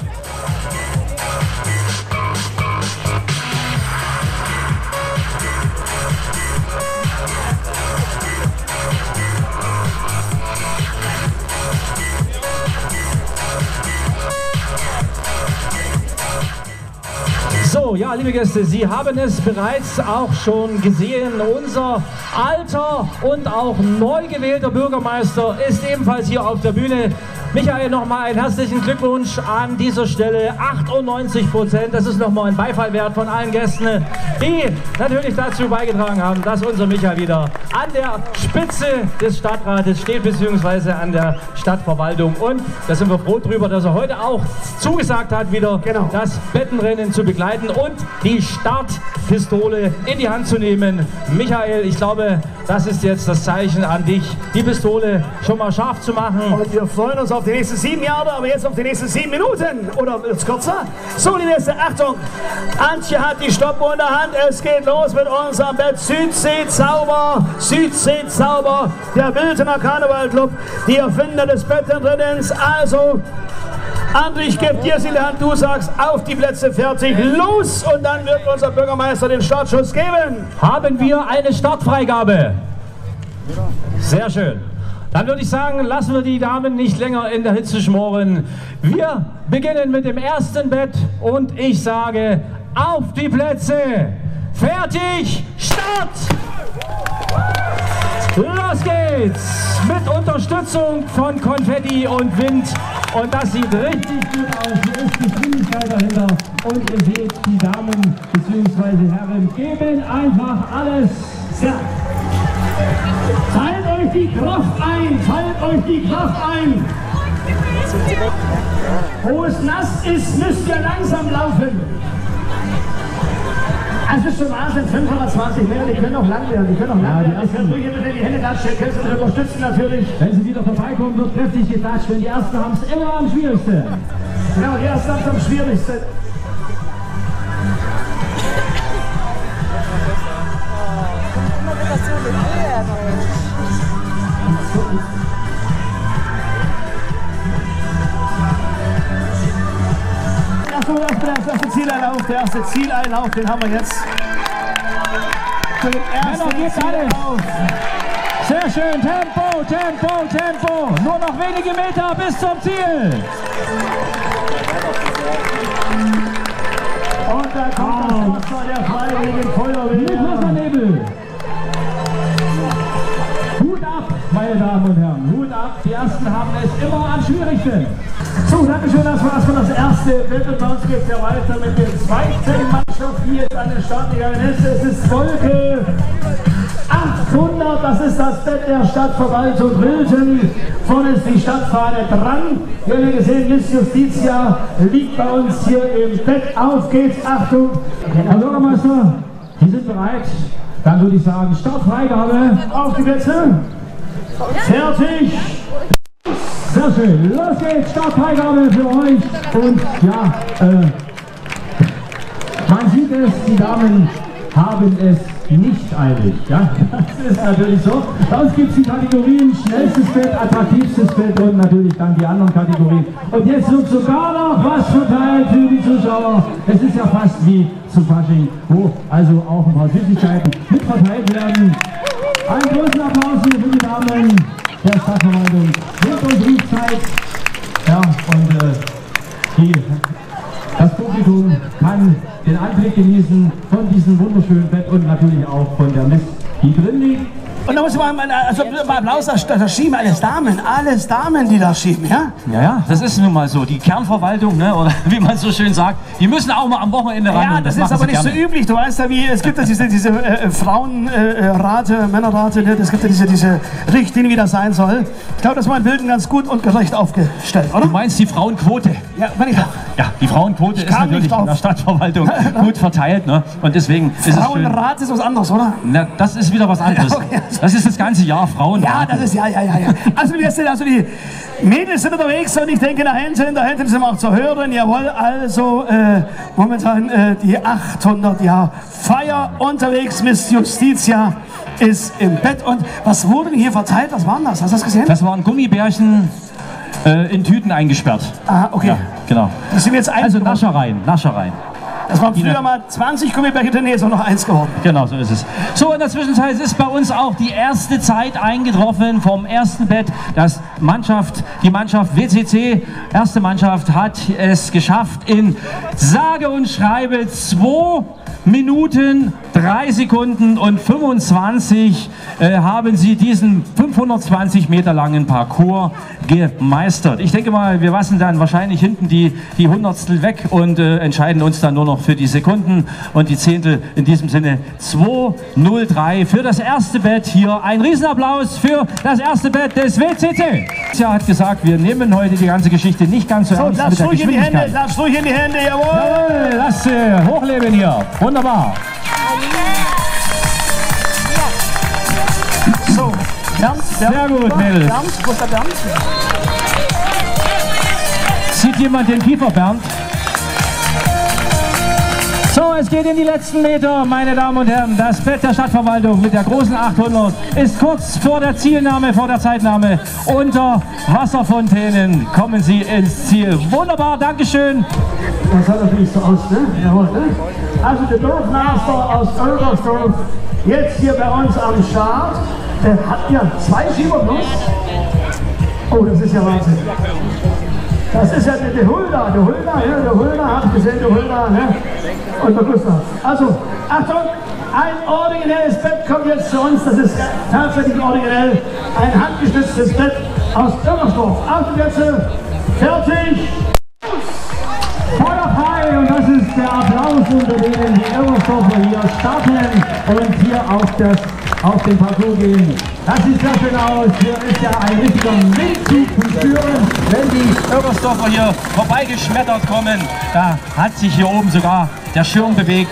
So, ja, liebe Gäste, Sie haben es bereits auch schon gesehen. Unser alter und auch neu gewählter Bürgermeister ist ebenfalls hier auf der Bühne. Michael, nochmal einen herzlichen Glückwunsch an dieser Stelle. 98%, das ist nochmal ein Beifallwert von allen Gästen, die natürlich dazu beigetragen haben, dass unser Michael wieder an der Spitze des Stadtrates steht, beziehungsweise an der Stadtverwaltung. Und da sind wir froh drüber, dass er heute auch zugesagt hat, wieder das Bettenrennen zu begleiten und die Startpistole in die Hand zu nehmen. Michael, ich glaube, das ist jetzt das Zeichen an dich, die Pistole schon mal scharf zu machen. Und wir freuen uns auf die nächsten 7 Jahre, aber jetzt auf die nächsten 7 Minuten. Oder wird es kürzer? So, liebe Gäste, Achtung! Antje hat die Stoppuhr in der Hand. Es geht los mit unserem Bett. Südsee-Zauber, der Wildener Karnevalclub, die Erfinder des Bettenrennens. Also, André, ich gebe dir sie in die Hand. Du sagst, auf die Plätze, fertig, los! Und dann wird unser Bürgermeister den Startschuss geben. Haben wir eine Startfreigabe? Sehr schön. Dann würde ich sagen, lassen wir die Damen nicht länger in der Hitze schmoren. Wir beginnen mit dem ersten Bett und ich sage, auf die Plätze, fertig, Start! Los geht's! Mit Unterstützung von Konfetti und Wind. Und das sieht richtig gut aus. Hier ist Geschwindigkeit dahinter. Und ihr seht, die Damen bzw. Herren geben einfach alles. Ja. Teilt euch die Kraft ein! Teilt euch die Kraft ein! Wo es nass ist, müsst ihr langsam laufen. Es ist schon Wahnsinn, 520 Meter, die können auch lang werden, die können auch lang werden. Die können ruhig bitte die Hände klatschen, können Sie unterstützen natürlich. Wenn Sie wieder vorbeikommen, wird kräftig geklatscht, denn die Ersten haben es immer am schwierigsten. Ja, die Ersten haben es am schwierigsten. Der erste Zieleinlauf, den haben wir jetzt. Für den ersten Zieleinlauf. Sehr schön, Tempo, Tempo, Tempo. Nur noch wenige Meter bis zum Ziel. Und da kommt das Wasser der Freiwilligen Feuerwehr. Mit Wassernebel. Hut ab, meine Damen und Herren, Hut ab. Die Ersten haben es immer am schwierigsten. So, danke schön, das war's für das erste Bild. Und bei uns geht es ja weiter mit der zweiten Mannschaft, die jetzt an den Start gegangen ist. Es ist Wolke 800, das ist das Bett der Stadtverwaltung Wilden. Vorne ist die Stadtfahne dran. Hier haben wir gesehen, Miss Justitia liegt bei uns hier im Bett. Auf geht's, Achtung! Herr Bürgermeister, Sie sind bereit. Dann würde ich sagen, Startfreigabe. Auf die Plätze. Fertig. Sehr schön. Los geht's. Startfreigabe für euch. Und ja, man sieht es, die Damen haben es nicht eilig. Ja, das ist natürlich so. Bei uns gibt es die Kategorien schnellstes Bett, attraktivstes Bett und natürlich dann die anderen Kategorien. Und jetzt wird sogar noch was verteilt für die Zuschauer. Es ist ja fast wie zu Fasching, wo also auch ein paar Süßigkeiten mit verteilt werden. Einen großen Applaus für die Damen der Stadtverwaltung. Wind- und Briefzeit. Ja, und das Publikum kann den Anblick genießen von diesem wunderschönen Bett und natürlich auch von der Mist, die drin liegt. Und da muss man, also Applaus, da schieben alles Damen, die da schieben, ja? Ja, das ist nun mal so. Die Kernverwaltung, ne, oder wie man so schön sagt, die müssen auch mal am Wochenende ran. Ja, das ist aber nicht so üblich. Du weißt ja, wie es gibt ja diese Frauenrate, Männerrate, ne? Es gibt ja diese Richtlinie, wie das sein soll. Ich glaube, das war in Wilden ganz gut und gerecht aufgestellt, oder? Du meinst die Frauenquote? Ja, meine ich doch. Ja, die Frauenquote ist natürlich in der Stadtverwaltung gut verteilt, ne? Und deswegen ist es schön. Frauenrat ist was anderes, oder? Na, das ist wieder was anderes. Okay. Das ist das ganze Jahr Frauenrat. Ja, das ist, ja. Also die Mädels sind unterwegs und ich denke, da hinten sind wir auch zu hören. Jawohl, also momentan die 800, ja, Feier unterwegs. Miss Justitia ist im Bett. Und was wurde denn hier verteilt? Was waren das? Hast du das gesehen? Das waren Gummibärchen in Tüten eingesperrt. Ah, okay. Ja, genau. Die sind jetzt also Naschereien. Das waren früher mal 20 Gummibärchen, nee, ist auch noch 1 geworden. Genau, so ist es. So, in der Zwischenzeit ist bei uns auch die erste Zeit eingetroffen vom ersten Bett. Die Mannschaft WCC, erste Mannschaft, hat es geschafft, in sage und schreibe 2 Minuten, 3 Sekunden und 25 haben sie diesen 520 Meter langen Parcours gemeistert. Ich denke mal, wir lassen dann wahrscheinlich hinten die Hundertstel weg und entscheiden uns dann nur noch für die Sekunden und die Zehntel. In diesem Sinne 2:03 für das erste Bett. Hier ein Riesenapplaus für das erste Bett des WCC. Ja, hat gesagt, wir nehmen heute die ganze Geschichte nicht ganz so ernst mit der Geschwindigkeit. Lass ruhig in die Hände, jawohl! Jawohl, lasst hochleben hier. Wunderbar. So, Bernd, sehr gut, Mädels. Bernd, wo ist der Bernd? Sieht jemand den Kiefer, Bernd? So, es geht in die letzten Meter, meine Damen und Herren. Das Bett der Stadtverwaltung mit der großen 800 ist kurz vor der Zielnahme, vor der Zeitnahme. Unter Wasserfontänen kommen Sie ins Ziel. Wunderbar, Dankeschön. Das sah natürlich so aus, ne? Jawohl, ne? Also der Dorfmeister aus Oegersdorf, jetzt hier bei uns am Start. Hat ja 2 Schieber plus. Oh, das ist ja Wahnsinn. Das ist ja der Hulda, ja, der Hulda, hat gesehen, der Hulda, ne? Und der Gustav. Also, Achtung, ein originelles Bett kommt jetzt zu uns, das ist tatsächlich originell. Ein handgestütztes Bett aus Oegersdorf. Achtung jetzt, fertig! Feuer frei, und das ist der Applaus, unter denen die Oegersdorfer hier starten und hier auf den Parcours gehen. Das sieht sehr schön aus. Hier ist ja ein richtiger Windzug zu spüren, wenn die Oegersdorfer hier vorbeigeschmettert kommen. Da hat sich hier oben sogar der Schirm bewegt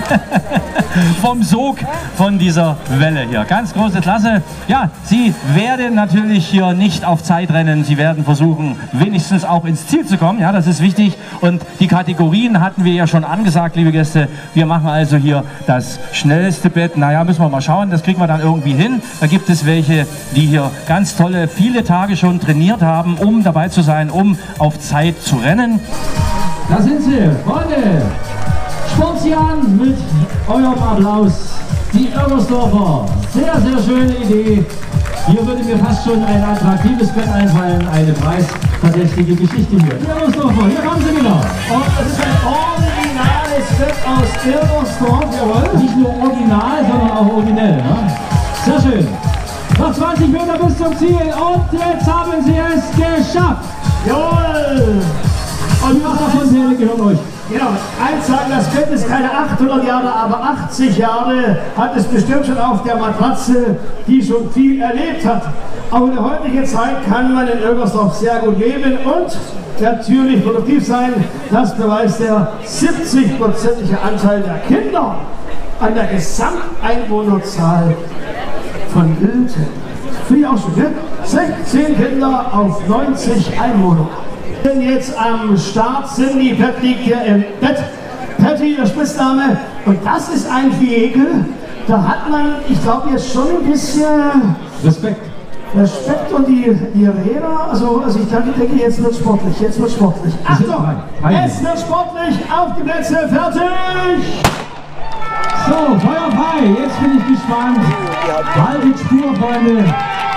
vom Sog von dieser Welle hier. Ganz große Klasse. Ja, sie werden natürlich hier nicht auf Zeit rennen. Sie werden versuchen, wenigstens auch ins Ziel zu kommen. Ja, das ist wichtig. Und die Kategorien hatten wir ja schon angesagt, liebe Gäste. Wir machen also hier das schnellste Bett. Naja, müssen wir mal schauen. Das kriegen wir dann irgendwie hin. Da gibt es welche, die hier ganz tolle, viele Tage schon trainiert haben, um dabei zu sein, um auf Zeit zu rennen. Da sind sie, Freunde. Sport Sie an mit eurem Applaus. Die Oegersdorfer. Sehr, sehr schöne Idee. Hier würde mir fast schon ein attraktives Bett einfallen. Eine preisverdächtige Geschichte hier. Die Oegersdorfer, hier kommen sie wieder. Und das ist ein originales Bett aus Oegersdorf, jawohl. Nicht nur original, sondern auch originell. Ne? Sehr schön. Noch 20 Meter bis zum Ziel und jetzt haben sie es geschafft. Jawohl. Und die Wasserfontäne gehört euch. Genau, eins sagen, das Bett ist keine 800 Jahre, aber 80 Jahre hat es bestimmt schon auf der Matratze, die schon viel erlebt hat. Auch in der heutigen Zeit kann man in Oegersdorf sehr gut leben und natürlich produktiv sein. Das beweist der 70-prozentige Anteil der Kinder an der Gesamteinwohnerzahl von Wilden. Finde ich auch schon, ne? 16 Kinder auf 90 Einwohner. Jetzt am Start, Cindy Pett liegt hier im Bett. Patty, der Spitzname. Und das ist ein Vehikel, da hat man, ich glaube, jetzt schon ein bisschen Respekt und die Räder, also ich denke, jetzt wird sportlich, Achtung, es wird sportlich, auf die Plätze, fertig! So, Feuer frei, jetzt bin ich gespannt. Haltet Spur, Freunde.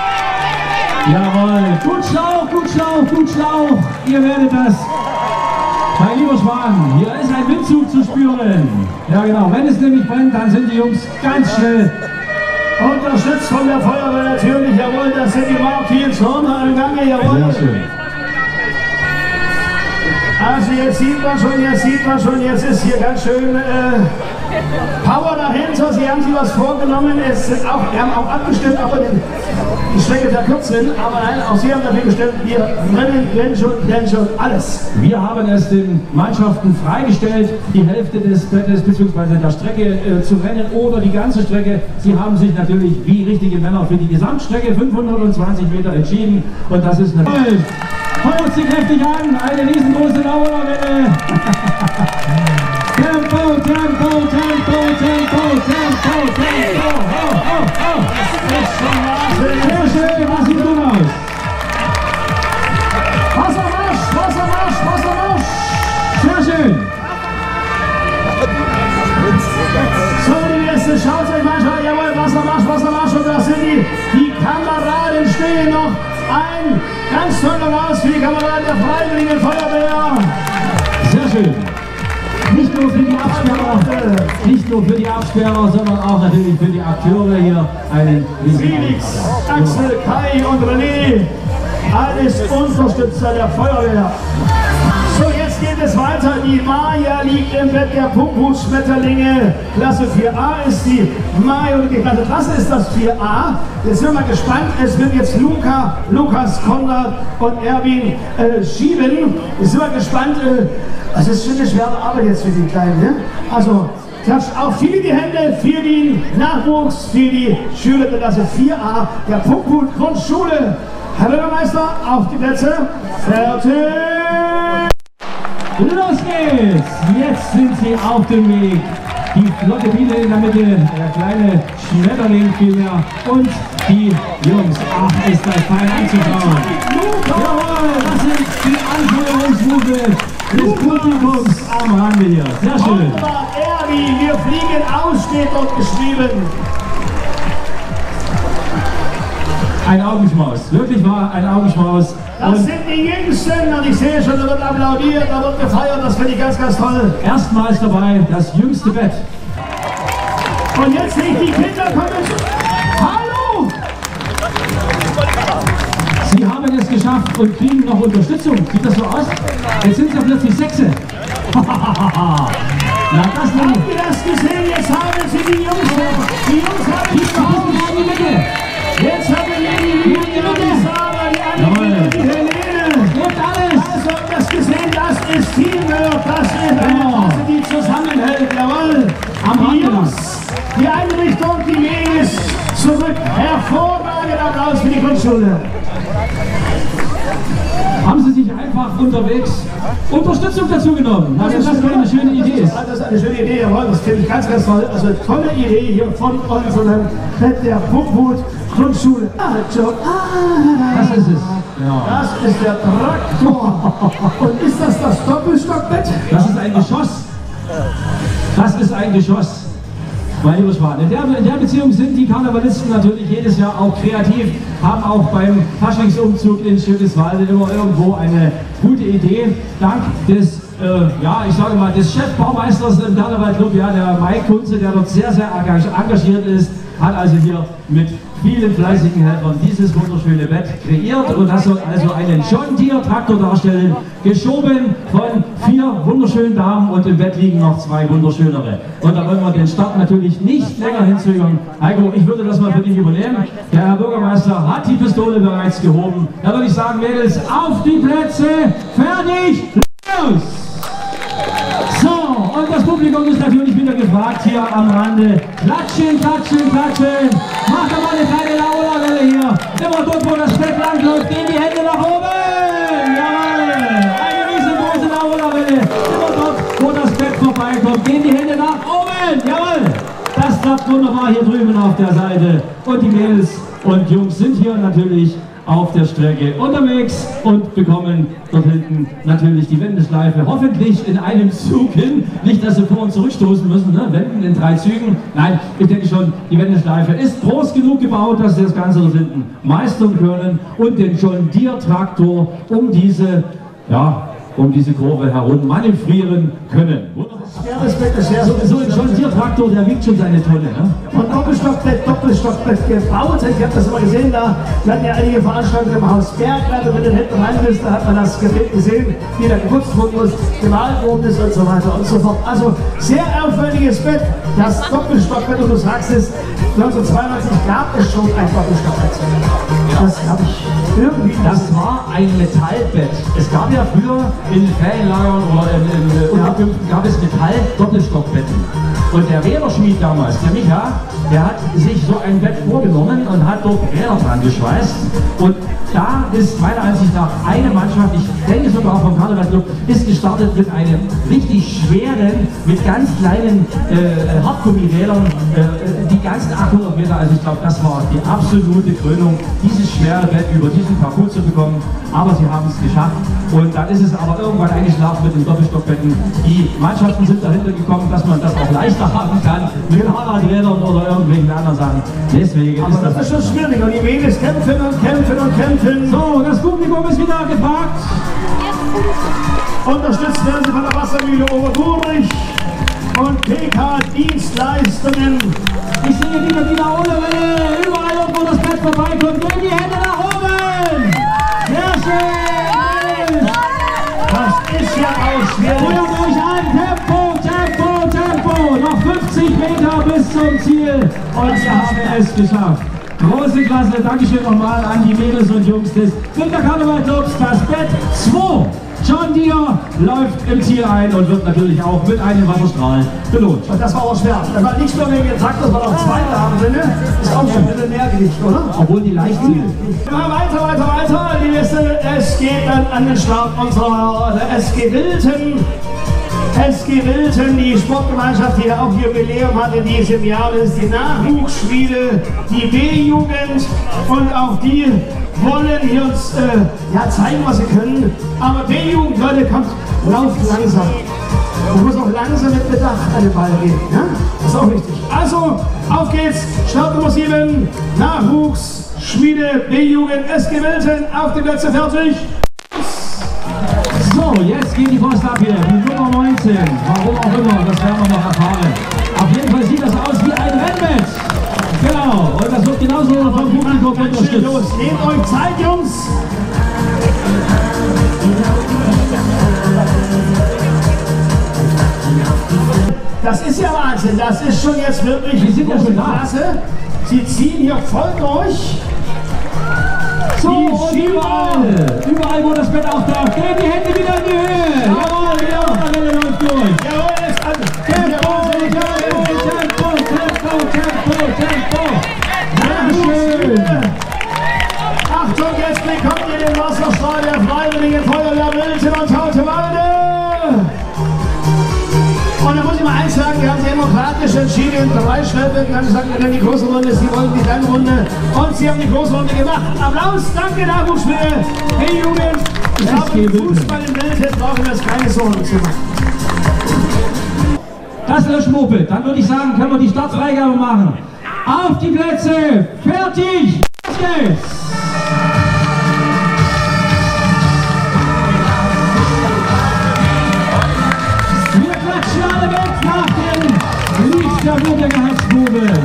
Jawohl, gut Schlauch, ihr werdet das. Mein lieber Schwan, hier ist ein Windzug zu spüren. Ja genau, wenn es nämlich brennt, dann sind die Jungs ganz schnell Unterstützt von der Feuerwehr natürlich, jawohl, das sind die Martins Horner im Gange, jawohl. Sehr schön. Also jetzt sieht man schon, jetzt ist hier ganz schön Power dahinter. Sie haben sich was vorgenommen, wir haben auch abgestimmt, ob wir die Strecke verkürzen, aber nein, auch Sie haben dafür gestimmt, wir rennen, denn schon alles. Wir haben es den Mannschaften freigestellt, die Hälfte des Bettes bzw. der Strecke zu rennen oder die ganze Strecke. Sie haben sich natürlich wie richtige Männer für die Gesamtstrecke 520 Meter entschieden und das ist natürlich... Feuert sie kräftig an, eine riesengroße Lauerwelle. Tempo, Tempo, Tempo, Tempo, Tempo, Tempo. Ho, ho, ho. Sehr schön, was sieht gut aus? Wassermarsch, Wassermarsch, Wassermarsch. Sehr schön. So, die Gäste, schaut euch mal schon, jawohl, Wassermarsch, Wassermarsch, und da sind die Kameraden stehen noch. Ein ganz toller Applaus für die Kameraden der Freiwilligen Feuerwehr. Sehr schön. Nicht nur für die Absperrer, sondern auch natürlich für die Akteure hier einen Felix, Axel, Kai und René, alles Unterstützer der Feuerwehr. So, jetzt geht es weiter. Die Maja liegt im Bett der Pumphut-Schmetterlinge. Klasse 4a ist die Maja und die Klasse. Das ist das 4a. Jetzt sind wir mal gespannt. Es wird jetzt Lukas, Konrad und Erwin schieben. Jetzt sind wir gespannt. Es ist schon eine schwere Arbeit jetzt für die Kleinen. Ne? Also, klatscht auch viel die Hände für den Nachwuchs, für die Schüler der Klasse 4a der Pumphut-Grundschule. Herr Bürgermeister, auf die Plätze. Fertig! Los geht's! Jetzt sind sie auf dem Weg. Die flotte Biene in der Mitte, der kleine Schmetterling vielmehr und die Jungs. Ach, ist das fein anzuschauen. Jawohl, das sind die Anführungsrufe des Publikums am Rande hier. Sehr schön. Erwi, wir fliegen aus, steht dort geschrieben. Ein Augenschmaus, wirklich wahr, ein Augenschmaus. Das sind die Jüngsten und ich sehe schon, da wird applaudiert, da wird gefeiert, das finde ich ganz, ganz toll. Erstmals dabei, das jüngste Bett. Und jetzt nicht die Kinder kommen. Hallo! Sie haben es geschafft und kriegen noch Unterstützung. Sieht das so aus? Jetzt sind sie plötzlich Sechse. Na, das haben Sie das gesehen? Jetzt haben Sie die Jungs. Die Jungs haben die Mitte. Jetzt haben wir die Sarah, die Anne, die Helene. Gibt alles. Also, das gesehen, das ist Teamwork, das ist eine Klasse, die zusammenhält, jawohl. Die Jungs, die Einrichtung, die Mädels zurück. Hervorragend, Applaus für die Grundschule. Haben Sie sich einfach unterwegs Unterstützung dazu genommen? Also das eine schöne Idee ist. Das ist eine schöne Idee, jawohl, das finde ich ganz, ganz toll. Also tolle Idee hier von unserem Bett der Pumphut Grundschule. Das ist es. Ja. Das ist der Traktor. Und ist das das Doppelstockbett? Das ist ein Geschoss. Das ist ein Geschoss. Mein lieber Schwan, in der Beziehung sind die Karnevalisten natürlich jedes Jahr auch kreativ, haben auch beim Faschingsumzug in Schöneswalde immer irgendwo eine gute Idee. Dank des, ich sage mal, des Chefbaumeisters im Karnevalclub, ja, der Mike Kunze, der dort sehr, sehr engagiert ist, hat also hier mit vielen fleißigen Helfern dieses wunderschöne Bett kreiert und das soll also einen John Deere Traktor darstellen, geschoben von 4 wunderschönen Damen und im Bett liegen noch 2 wunderschönere. Und da wollen wir den Start natürlich nicht länger hinzögern. Heiko, ich würde das mal für dich übernehmen. Der Herr Bürgermeister hat die Pistole bereits gehoben. Da würde ich sagen, Mädels, auf die Plätze, fertig, los! So, und das Publikum ist natürlich wieder gefragt hier am Rande. Klatschen, klatschen, klatschen. Macht doch mal eine kleine Laola-Welle hier. Immer dort, wo das Bett langläuft, gehen die Hände nach oben. Jawohl. Eine riesengroße Laola-Welle. Immer dort, wo das Bett vorbeikommt, gehen die Hände nach oben. Jawohl. Das klappt wunderbar hier drüben auf der Seite. Und die Mädels und Jungs sind hier natürlich auf der Strecke unterwegs und bekommen dort hinten natürlich die Wendeschleife, hoffentlich in einem Zug hin. Nicht, dass sie vor und zurückstoßen müssen, ne? Wenden in 3 Zügen. Nein, ich denke schon, die Wendeschleife ist groß genug gebaut, dass sie das Ganze dort hinten meistern können und den John Deere Traktor um diese Kurve herum manövrieren können. Wunderbar. Schweres Bett ist ja So ein John Deere Traktor, der wiegt schon seine Tonne, ne? Und Doppelstockbett gebaut. Ich habe das immer gesehen, da wir hatten ja einige Veranstaltungen im Haus Bergland, und wenn du hinten rein bist, da hat man das Gerät gesehen, wie da geputzt worden muss, gemalt worden ist und so weiter und so fort. Also sehr aufwendiges Bett, das Doppelstockbett, und du sagst es, 1992 gab es schon ein Doppelstockbett. Das habe ich irgendwie. Das war ein Metallbett. Es gab ja früher in Ferienlagern oder in Unterkünften gab es Metall-Doppelstockbetten. Und der Räderschmied damals, der Micha, der hat sich so ein Bett vorgenommen und hat dort Räder dran geschweißt. Und da ist meiner Ansicht nach eine Mannschaft, ich denke sogar vom Karnevalclub, ist gestartet mit einem richtig schweren, mit ganz kleinen Hartgummirädern, die ganzen 800 Meter. Also ich glaube, das war die absolute Krönung, dieses schwere Bett über diesen Parcours zu bekommen. Aber sie haben es geschafft. Und dann ist es aber irgendwann eingeschlafen mit den Doppelstockbetten. Die Mannschaften sind dahinter gekommen, dass man das auch leichter haben kann mit Fahrradrädern oder irgendwelchen anderen Sachen. Deswegen aber ist das ist schon schwierig. Und die Mädels kämpfen und kämpfen und kämpfen. So, das Publikum ist wieder gefragt. Unterstützt werden sie von der Wassermühle Oberdurich und PK Dienstleistungen. Ich sehe wieder die da ohne Welle. Überall, wo das Bett vorbeikommt, gehen die Hände nach oben. Sehr schön. Das ist ja auch schwierig. Feuert euch an. Tempo, Tempo, Tempo. Noch 50 Meter bis zum Ziel. Und wir haben es geschafft. Große Klasse. Dankeschön nochmal an die Mädels und Jungs des Winterkarnevalclubs. Das Bett 2. John Deere läuft im Ziel ein und wird natürlich auch mit einem Wasserstrahl belohnt. Und das war auch schwer. Das war nicht nur wegen dem Takt, das war auch zwei Damen drin. Ist auch schon ein bisschen mehr Gewicht, oder? Obwohl die leicht sind. Ja, weiter. Die Liste, es geht dann an den Start unserer SG Wilten. SG Wilten, die Sportgemeinschaft, die auch Jubiläum hat in diesem Jahr, das ist die Nachwuchsschmiede, die B-Jugend, und auch die wollen hier uns zeigen, was sie können. Aber B-Jugend, Leute, kommt, lauft langsam. Man muss auch langsam mit Bedacht an den Ball gehen. Ja? Das ist auch wichtig. Also, auf geht's. Start Nummer 7, Nachwuchsschmiede, B-Jugend, SG Wilten, auf die Plätze, fertig. So, jetzt geht die Post ab hier, die Nummer 19. Warum auch immer, das werden wir noch erfahren. Auf jeden Fall sieht das aus wie ein Rennbett. Genau, und das wird genauso vom Publikum unterstützt. Nehmt euch Zeit, Jungs. Das ist ja Wahnsinn, das ist schon jetzt wirklich Wir sind ja schon da. Klasse. Sie ziehen hier voll durch. So, und überall, wo das Bett auftaucht, gehen die Hände wieder in die Höhe. Jawohl, die Welle läuft durch. Jawohl, jetzt an. Tempo, Tempo. Sehr schön. Achtung, jetzt bekommt ihr den Wasserstrahl der Freiwilligen Feuerwehr Wilten und Tautewalde. Und da muss ich mal eins sagen, wir haben sehr demokratisch entschieden, 3 Schnellbetten haben gesagt, wenn die große Runde ist, sie wollten die kleine Runde, und sie haben die große Runde gemacht. Applaus, danke Nachwuchsschmiede. Hey Jugend, ich glaube, im Fußball in Wilten brauchen wir das keine Sorgen zu machen. Das Löschmoped, dann würde ich sagen, können wir die Startfreigabe machen. Auf die Plätze, fertig, los geht's! Wir klatschen alle weg nach dem Lied der Würdiger Herzbuben.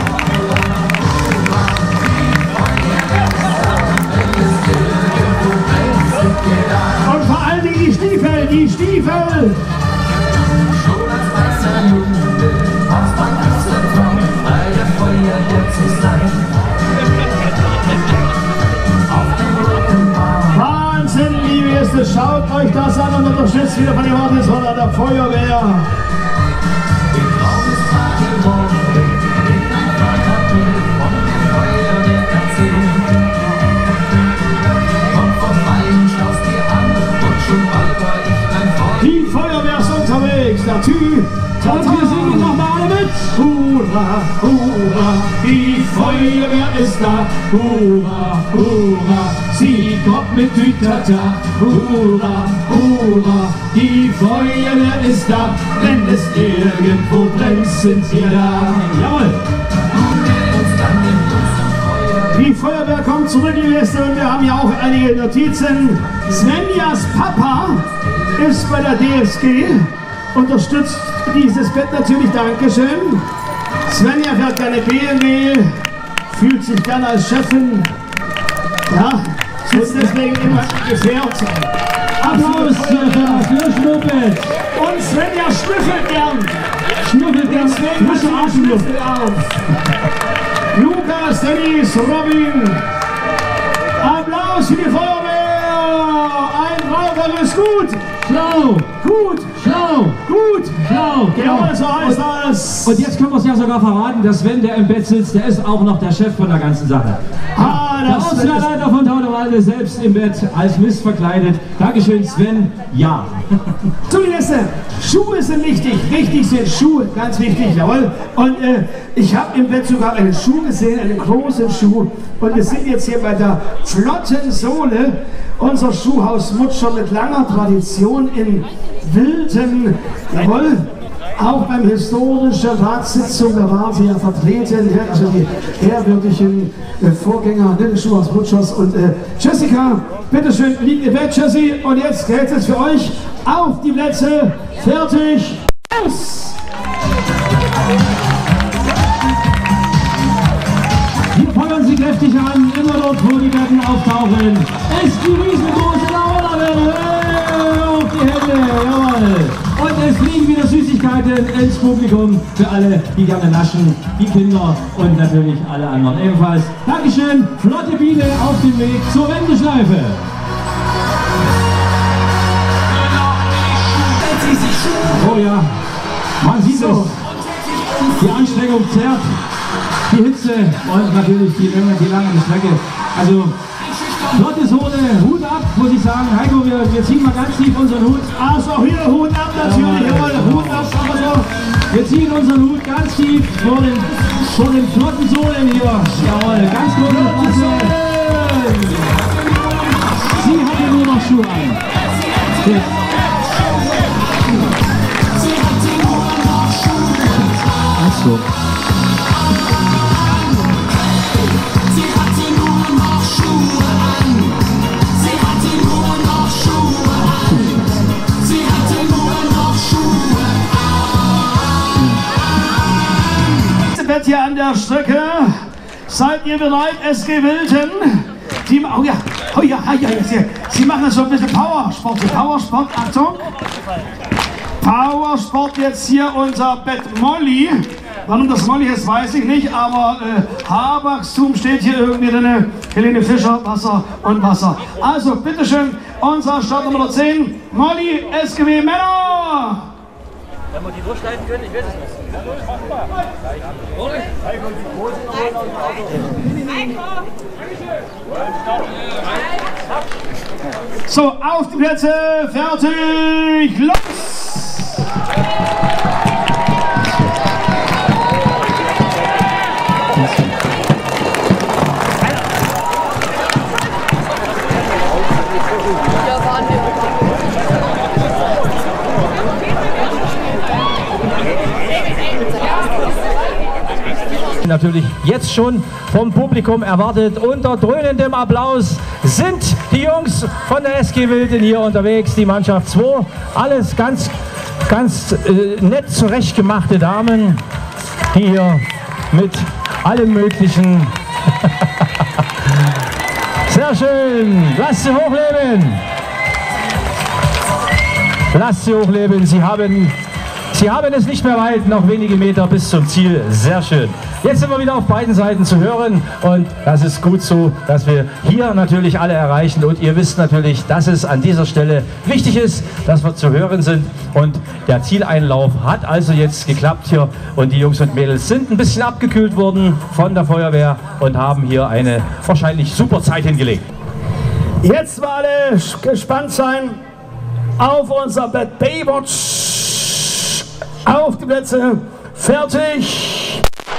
Und vor allen Dingen die Stiefel, die Stiefel! Wahnsinn, liebe Gäste, schaut euch das an und unterstützt wieder von dem Ordnungsroller der Feuerwehr. Die Feuerwehr ist unterwegs, der Typ. Und wir singen nochmal alle mit. Hurra, hurra, die Feuerwehr ist da. Hurra, hurra, sie kommt mit Tütata. Hurra, hurra, die Feuerwehr ist da. Wenn es irgendwo brennt, sind wir da. Jawohl. Die Feuerwehr kommt zurück, liebe Gäste, und wir haben ja auch einige Notizen. Svenjas Papa ist bei der DSG unterstützt dieses Bett natürlich. Dankeschön. Svenja fährt gerne BMW, fühlt sich gerne als Chefin. Ja, sitzt deswegen immer im Gefährt. Applaus für Schnuppelt. Und Svenja schnüffelt gern. Schnuppelt gern. Schnüffelt auf. Lukas, Dennis, Robin. Applaus für die Feuerwehr. Ein Raucher ist gut. Schlau. Gut. Schlau. Gut. Schlau. Genau, so heißt das. Und jetzt können wir es ja sogar verraten, dass Sven, der im Bett sitzt, der ist auch noch der Chef von der ganzen Sache. Der Außenleiter von Taunewalde selbst im Bett als Mist verkleidet. Dankeschön, Sven. Ja. So, die Gäste, Schuhe sind wichtig. Wichtig sind Schuhe, ganz wichtig, jawohl. Und ich habe im Bett sogar einen Schuh gesehen, einen großen Schuh. Und wir sind jetzt hier bei der flotten Sohle. Unser Schuhhaus Mutscher mit langer Tradition in Wilden. Jawohl. Auch beim historischen Ratssitzung, da waren sie ja vertreten, ja, also die ehrwürdigen Vorgänger des Schuhhaus Mutschers. Und Jessica, bitteschön, liegt ihr Bett, Jessie. Und jetzt geht es für euch auf die Plätze. Fertig, aus! Wir feuern sie kräftig an, immer dort, wo die Betten auftauchen. Es ist die riesengroße Lauerwelle. Auf die Hände, jawohl. Und es fliegen wieder Süßigkeiten ins Publikum für alle, die gerne naschen, die Kinder und natürlich alle anderen ebenfalls. Dankeschön, flotte Biene auf dem Weg zur Wendeschleife. Oh ja, man sieht es, die Anstrengung zerrt, die Hitze und natürlich die lange Strecke. Also flotte Sohle, Hut ab, muss ich sagen. Heiko, wir ziehen mal ganz tief unseren Hut. Also auch hier Hut ab natürlich, jawohl, Hut ab, aber so. Wir ziehen unseren Hut ganz tief vor den flotten Sohlen hier. Jawohl, ganz große Sohlen. Sie hatte nur noch Schuhe an. Ja. Ach so. Bett hier an der Strecke. Seid ihr bereit, SG Wilden? Die, oh ja, Sie machen so ein bisschen Powersport. Powersport, Achtung. Powersport jetzt hier unser Bett Molly. Warum das Molly ist, weiß ich nicht, aber Habergstum steht hier irgendwie drin. Helene Fischer, Wasser und Wasser. Also, bitteschön, unser Start Nummer 10, Molly, SGW Männer. Wenn wir die durchleiten können, ich weiß es nicht. So, auf die Plätze, fertig, los! Natürlich jetzt schon vom Publikum erwartet. Unter dröhnendem Applaus sind die Jungs von der SG Wilden hier unterwegs, die Mannschaft 2. Alles ganz nett zurechtgemachte Damen, die hier mit allem Möglichen. Sehr schön, lasst sie hochleben. Lasst sie hochleben, Sie haben es nicht mehr weit, noch wenige Meter bis zum Ziel. Sehr schön. Jetzt sind wir wieder auf beiden Seiten zu hören und das ist gut so, dass wir hier natürlich alle erreichen und ihr wisst natürlich, dass es an dieser Stelle wichtig ist, dass wir zu hören sind und der Zieleinlauf hat also jetzt geklappt hier und die Jungs und Mädels sind ein bisschen abgekühlt worden von der Feuerwehr und haben hier eine wahrscheinlich super Zeit hingelegt. Jetzt mal alle gespannt sein auf unser Bett Baywatch. Auf die Plätze, fertig.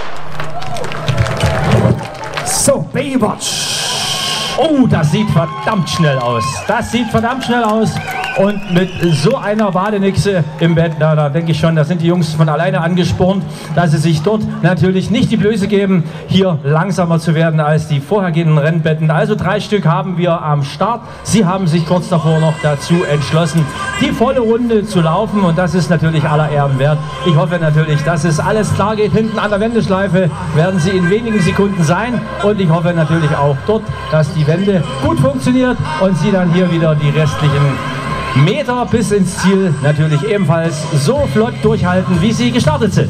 So, Baywatch. Oh, das sieht verdammt schnell aus. Das sieht verdammt schnell aus. Und mit so einer Badenixe im Bett, da denke ich schon, da sind die Jungs von alleine angespornt, dass sie sich dort natürlich nicht die Blöße geben, hier langsamer zu werden als die vorhergehenden Rennbetten. Also 3 Stück haben wir am Start. Sie haben sich kurz davor noch dazu entschlossen, die volle Runde zu laufen, und das ist natürlich aller Ehren wert. Ich hoffe natürlich, dass es alles klar geht. Hinten an der Wendeschleife werden sie in wenigen Sekunden sein, und ich hoffe natürlich auch dort, dass die Wende gut funktioniert und sie dann hier wieder die restlichen Meter bis ins Ziel natürlich ebenfalls so flott durchhalten, wie sie gestartet sind.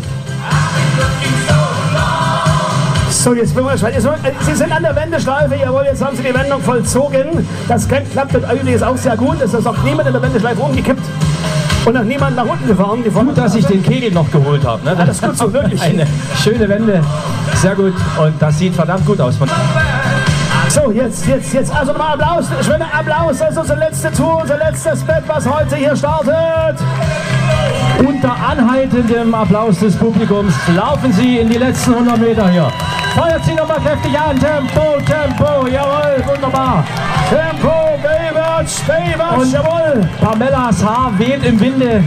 So, jetzt bin ich gespannt. Sie sind an der Wendeschleife, jawohl, jetzt haben Sie die Wendung vollzogen. Das klappt übrigens auch sehr gut. Es ist auch niemand in der Wendeschleife umgekippt und auch niemand nach unten gefahren. Gut, dass ich den Kegel noch geholt habe. Ne? Alles gut so, wirklich. Eine schöne Wende, sehr gut, und das sieht verdammt gut aus. So, jetzt. Also nochmal Applaus, schöner Applaus. Das ist unsere letzte Tour, unser letztes Bett, was heute hier startet. Unter anhaltendem Applaus des Publikums laufen sie in die letzten 100 Meter hier. Feuert sie nochmal kräftig an. Tempo, jawohl, wunderbar. Tempo, Baywatch, jawohl. Pamelas Haar weht im Winde.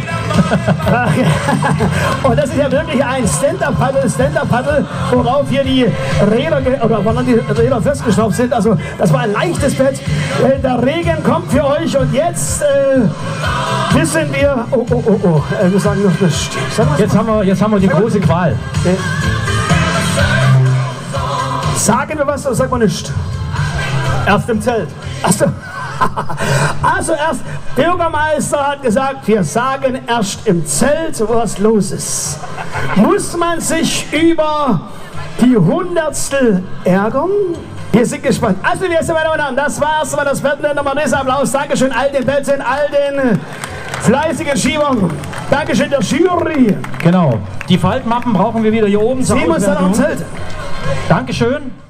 Und das ist ja wirklich ein Stand-Up-Paddle, worauf hier die Räder festgeschraubt sind. Also das war ein leichtes Bett. Der Regen kommt für euch, und jetzt wissen wir... Oh. Wir sagen noch nichts. Jetzt haben wir die große Qual. Sagen wir was oder sagen wir nichts? Erst im Zelt. Also erst, Bürgermeister hat gesagt, wir sagen erst im Zelt, was los ist. Muss man sich über die Hundertstel ärgern? Wir sind gespannt. Also, wir sind meine Damen und Herren, das war's. Das Wetten nochmal dieser Applaus. Dankeschön all den Betten, all den fleißigen Schiebern. Dankeschön der Jury. Genau. Die Faltmappen brauchen wir wieder hier oben. Sehen wir uns dann am Zelt. Dankeschön.